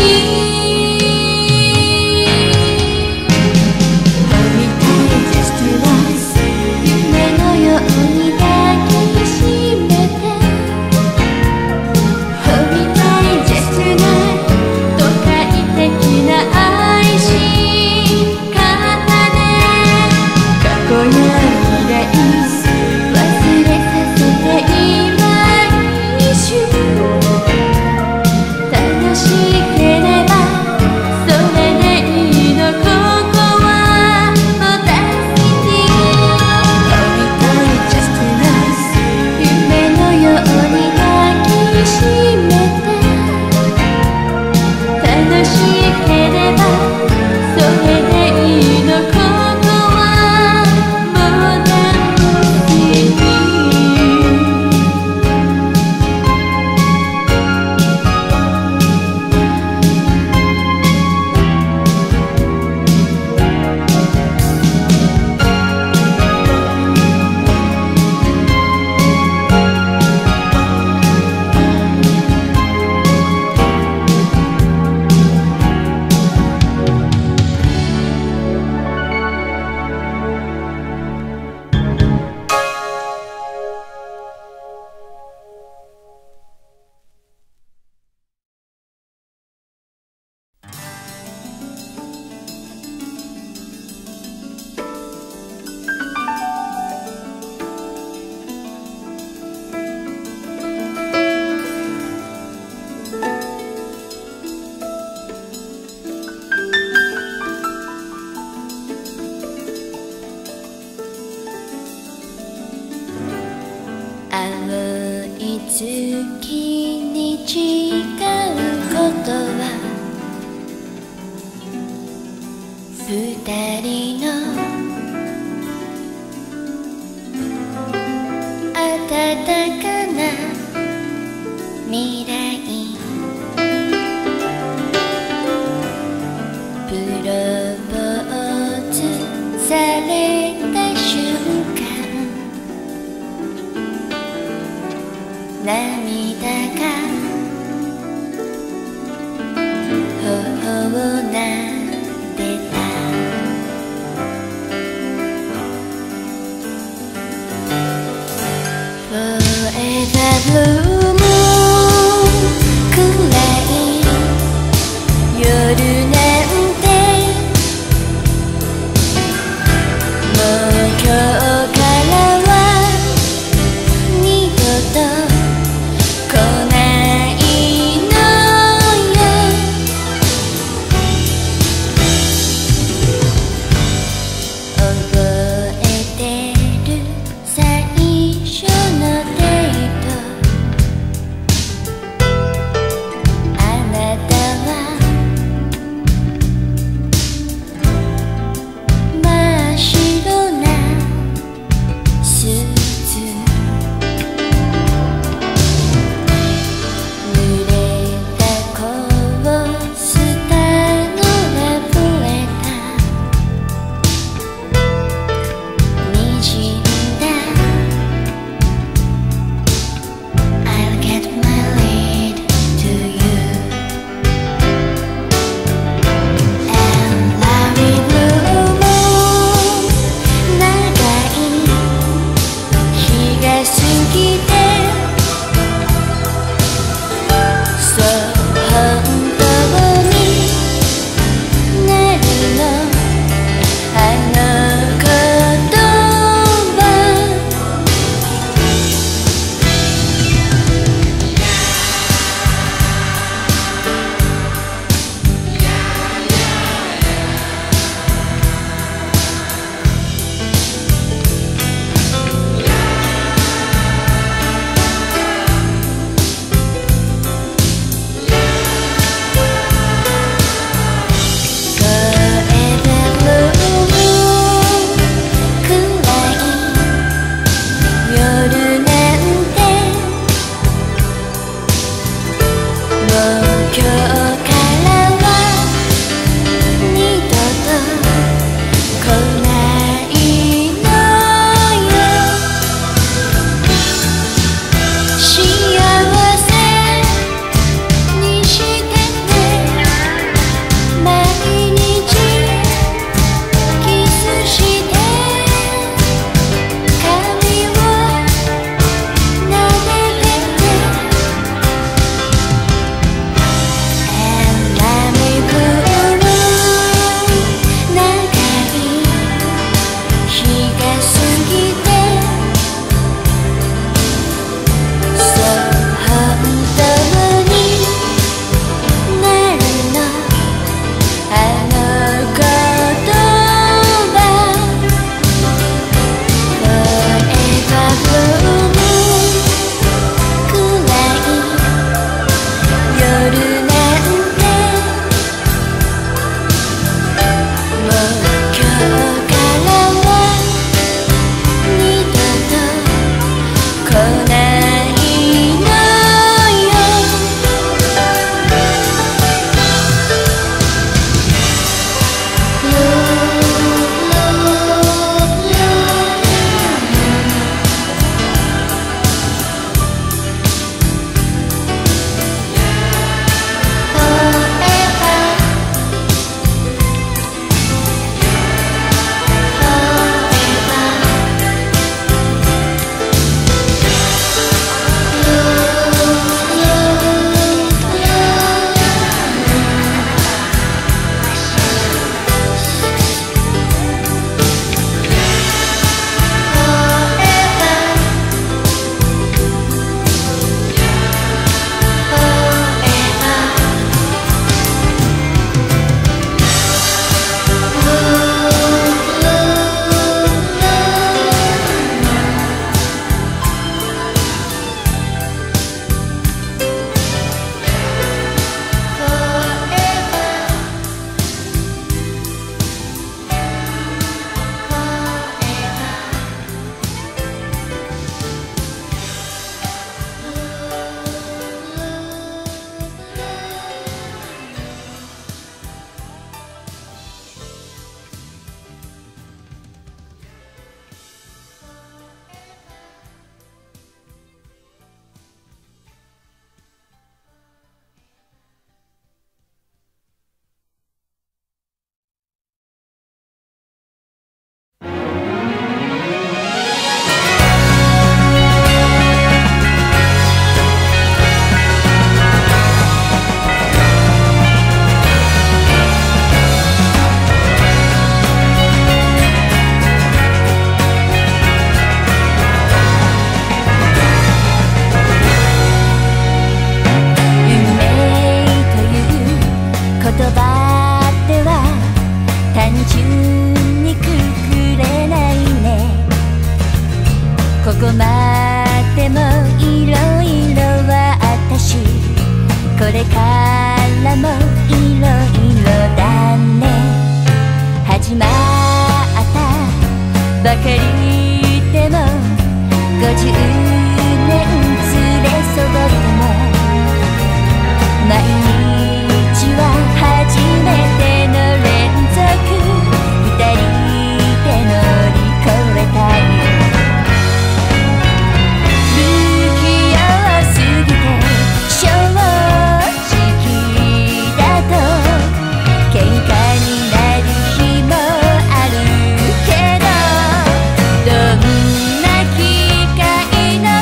どんな機会の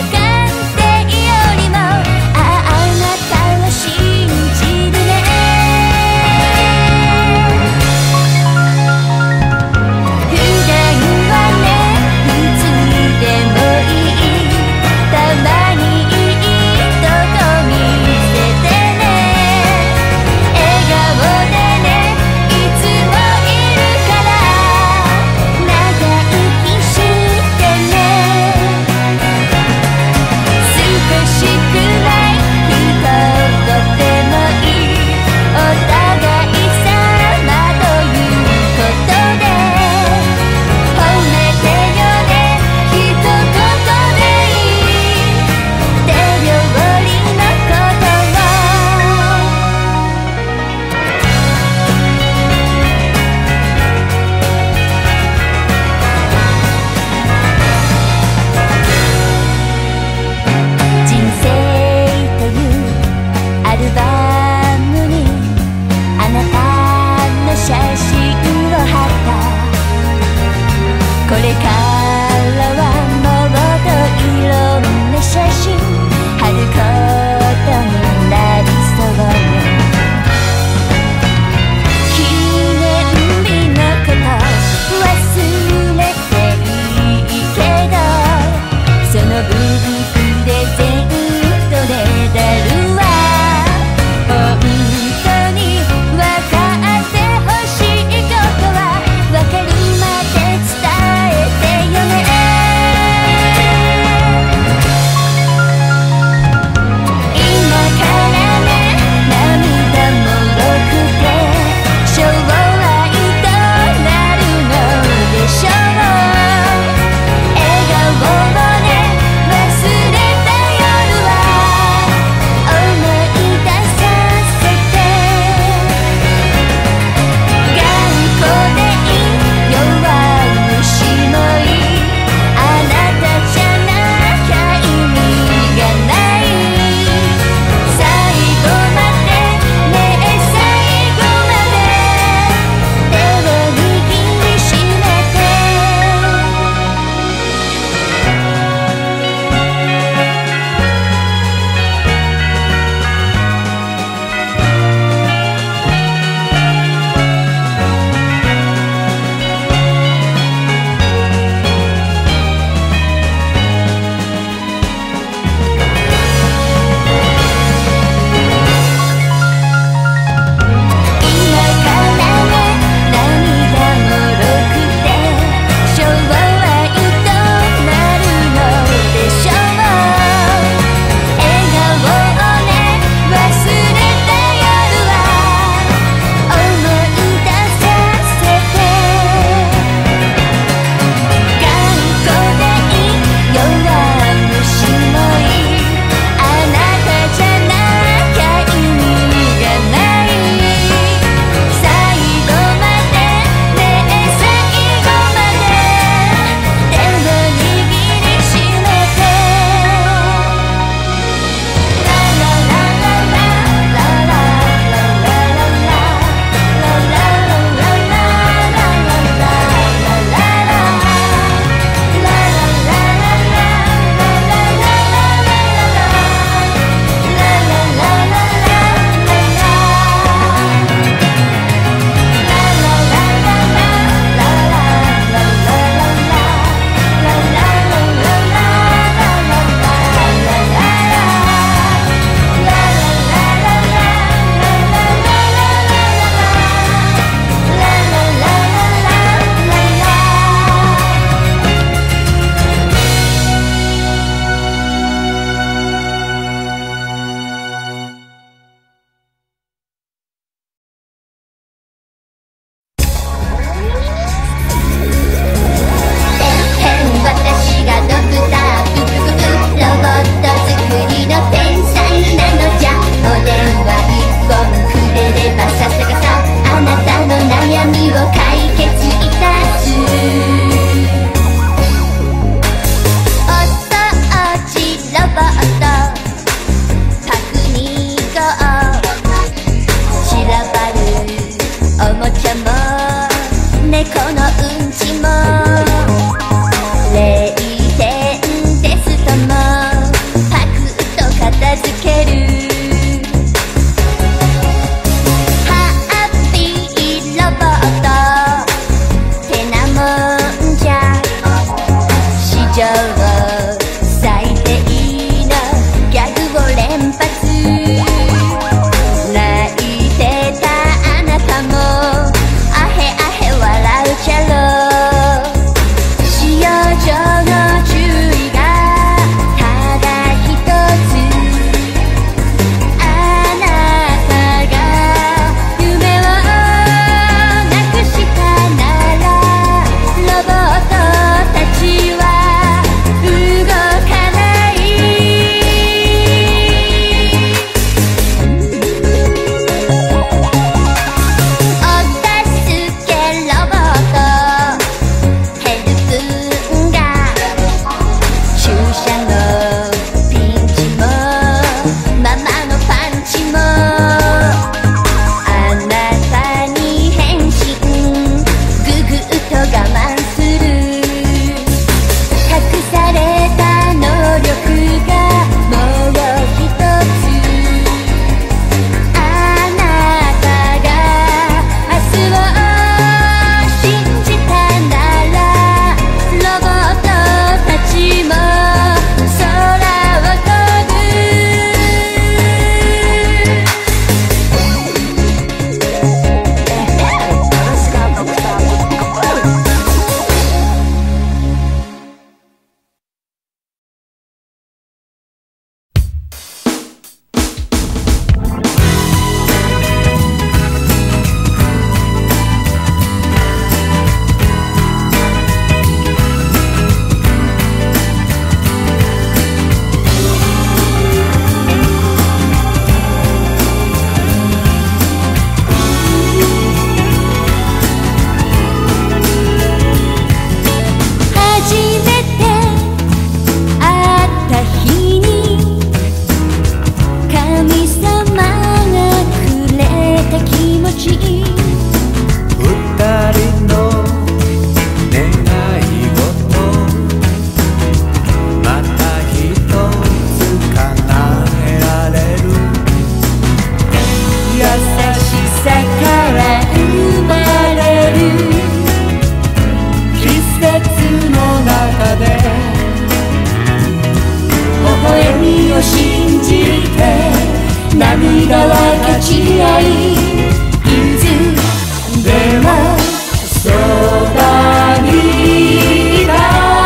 涙は勝ち合い、いつでもそばにいた。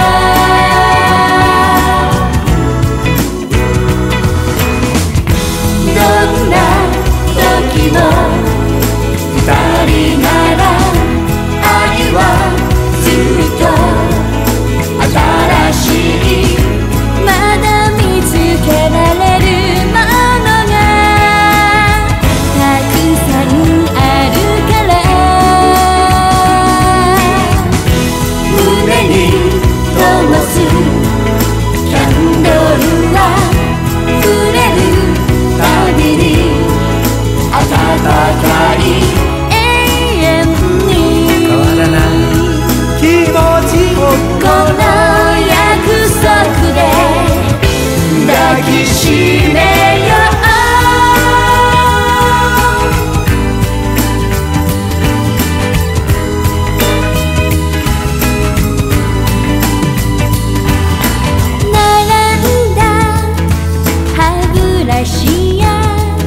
どんな時も二人なら愛はずっと新しい、まだ見つけられるものがたくさんあるから、胸に灯すキャンドルは触れるたびに温かい永遠に変わらない気持ちをこの約束で抱きしめよう。並んだ歯ブラシや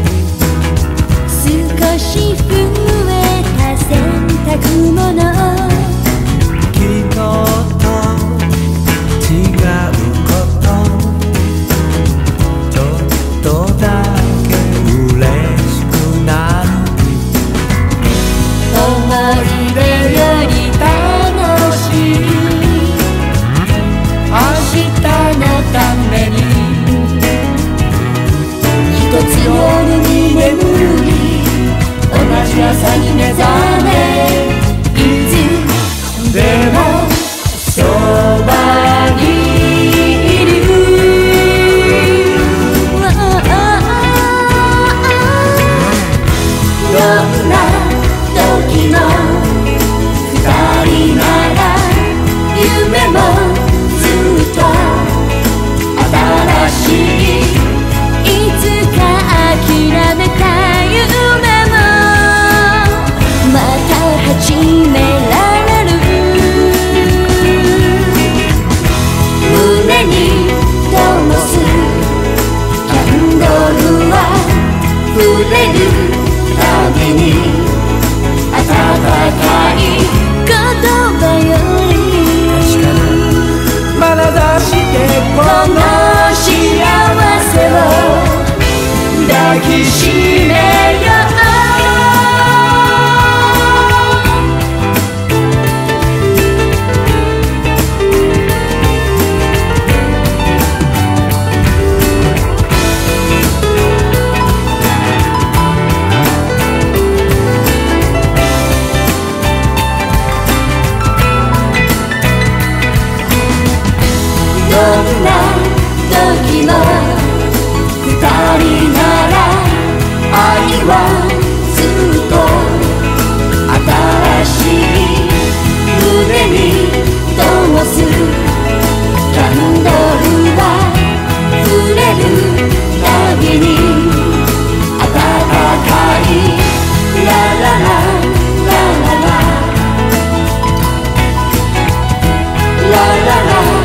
少し増えた洗濯物、 昨日と違うことちょっとだけ嬉しくなる、 思い出より楽しい明日のために、一つ夜に眠り同じ朝に目覚め、いつでもそばにいる。どんな時も二人なら夢もずっと新しい、いつか諦めた夢もまた始められる。胸に灯すキャンドルは触れるたびに温かい言葉より、 確かなまなざしでこの幸せを抱きしめよう。どんな時も二人なら愛はずっと新しい、胸に灯すキャンドルは触れるたびに温かい、ラララララララララ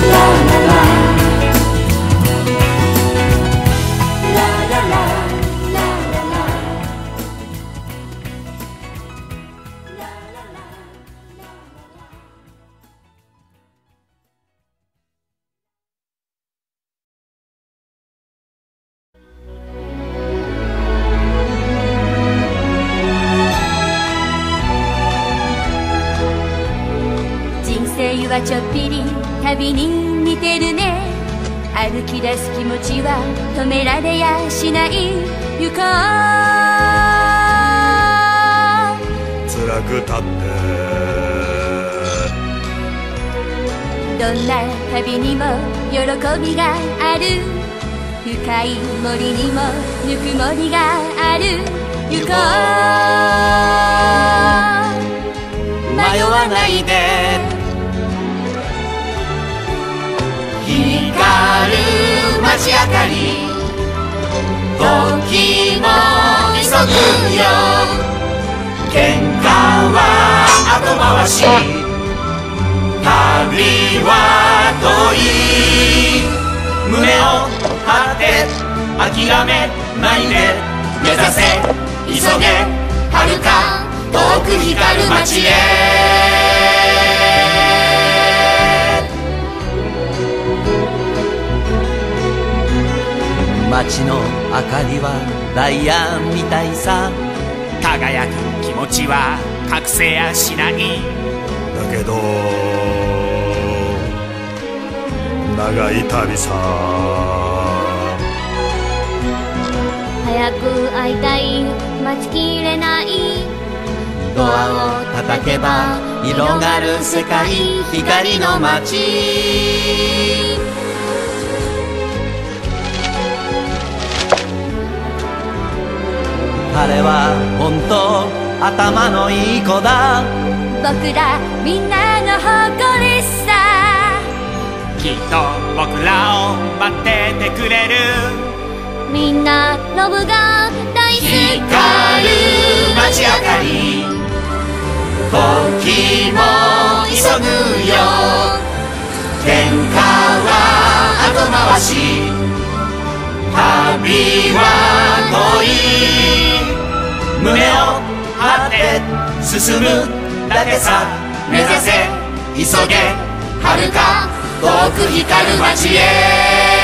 はちょっぴり旅に似てるね。歩き出す気持ちは止められやしない。行こう辛くたってどんな旅にも喜びがある。深い森にもぬくもりがある。行こう迷わないで光る街明かり時も急ぐよ。喧嘩は後回し旅は遠い。胸を張って諦めないでダイヤみたいさ。 輝く気持ちは覚醒やしない。 だけど長い旅さ。 早く会いたい待ちきれない。 ドアを叩けば広がる世界、光の街。彼は本当頭のいい子だ。 僕らみんなの誇りさ。 きっと僕らを待っててくれる。 みんなロブが大好き。 光る街明かり、時も急ぐよ。喧嘩は後回し、旅は遠い。胸を張って進むだけさ。目指せ急げ、遥か遠く光る街へ。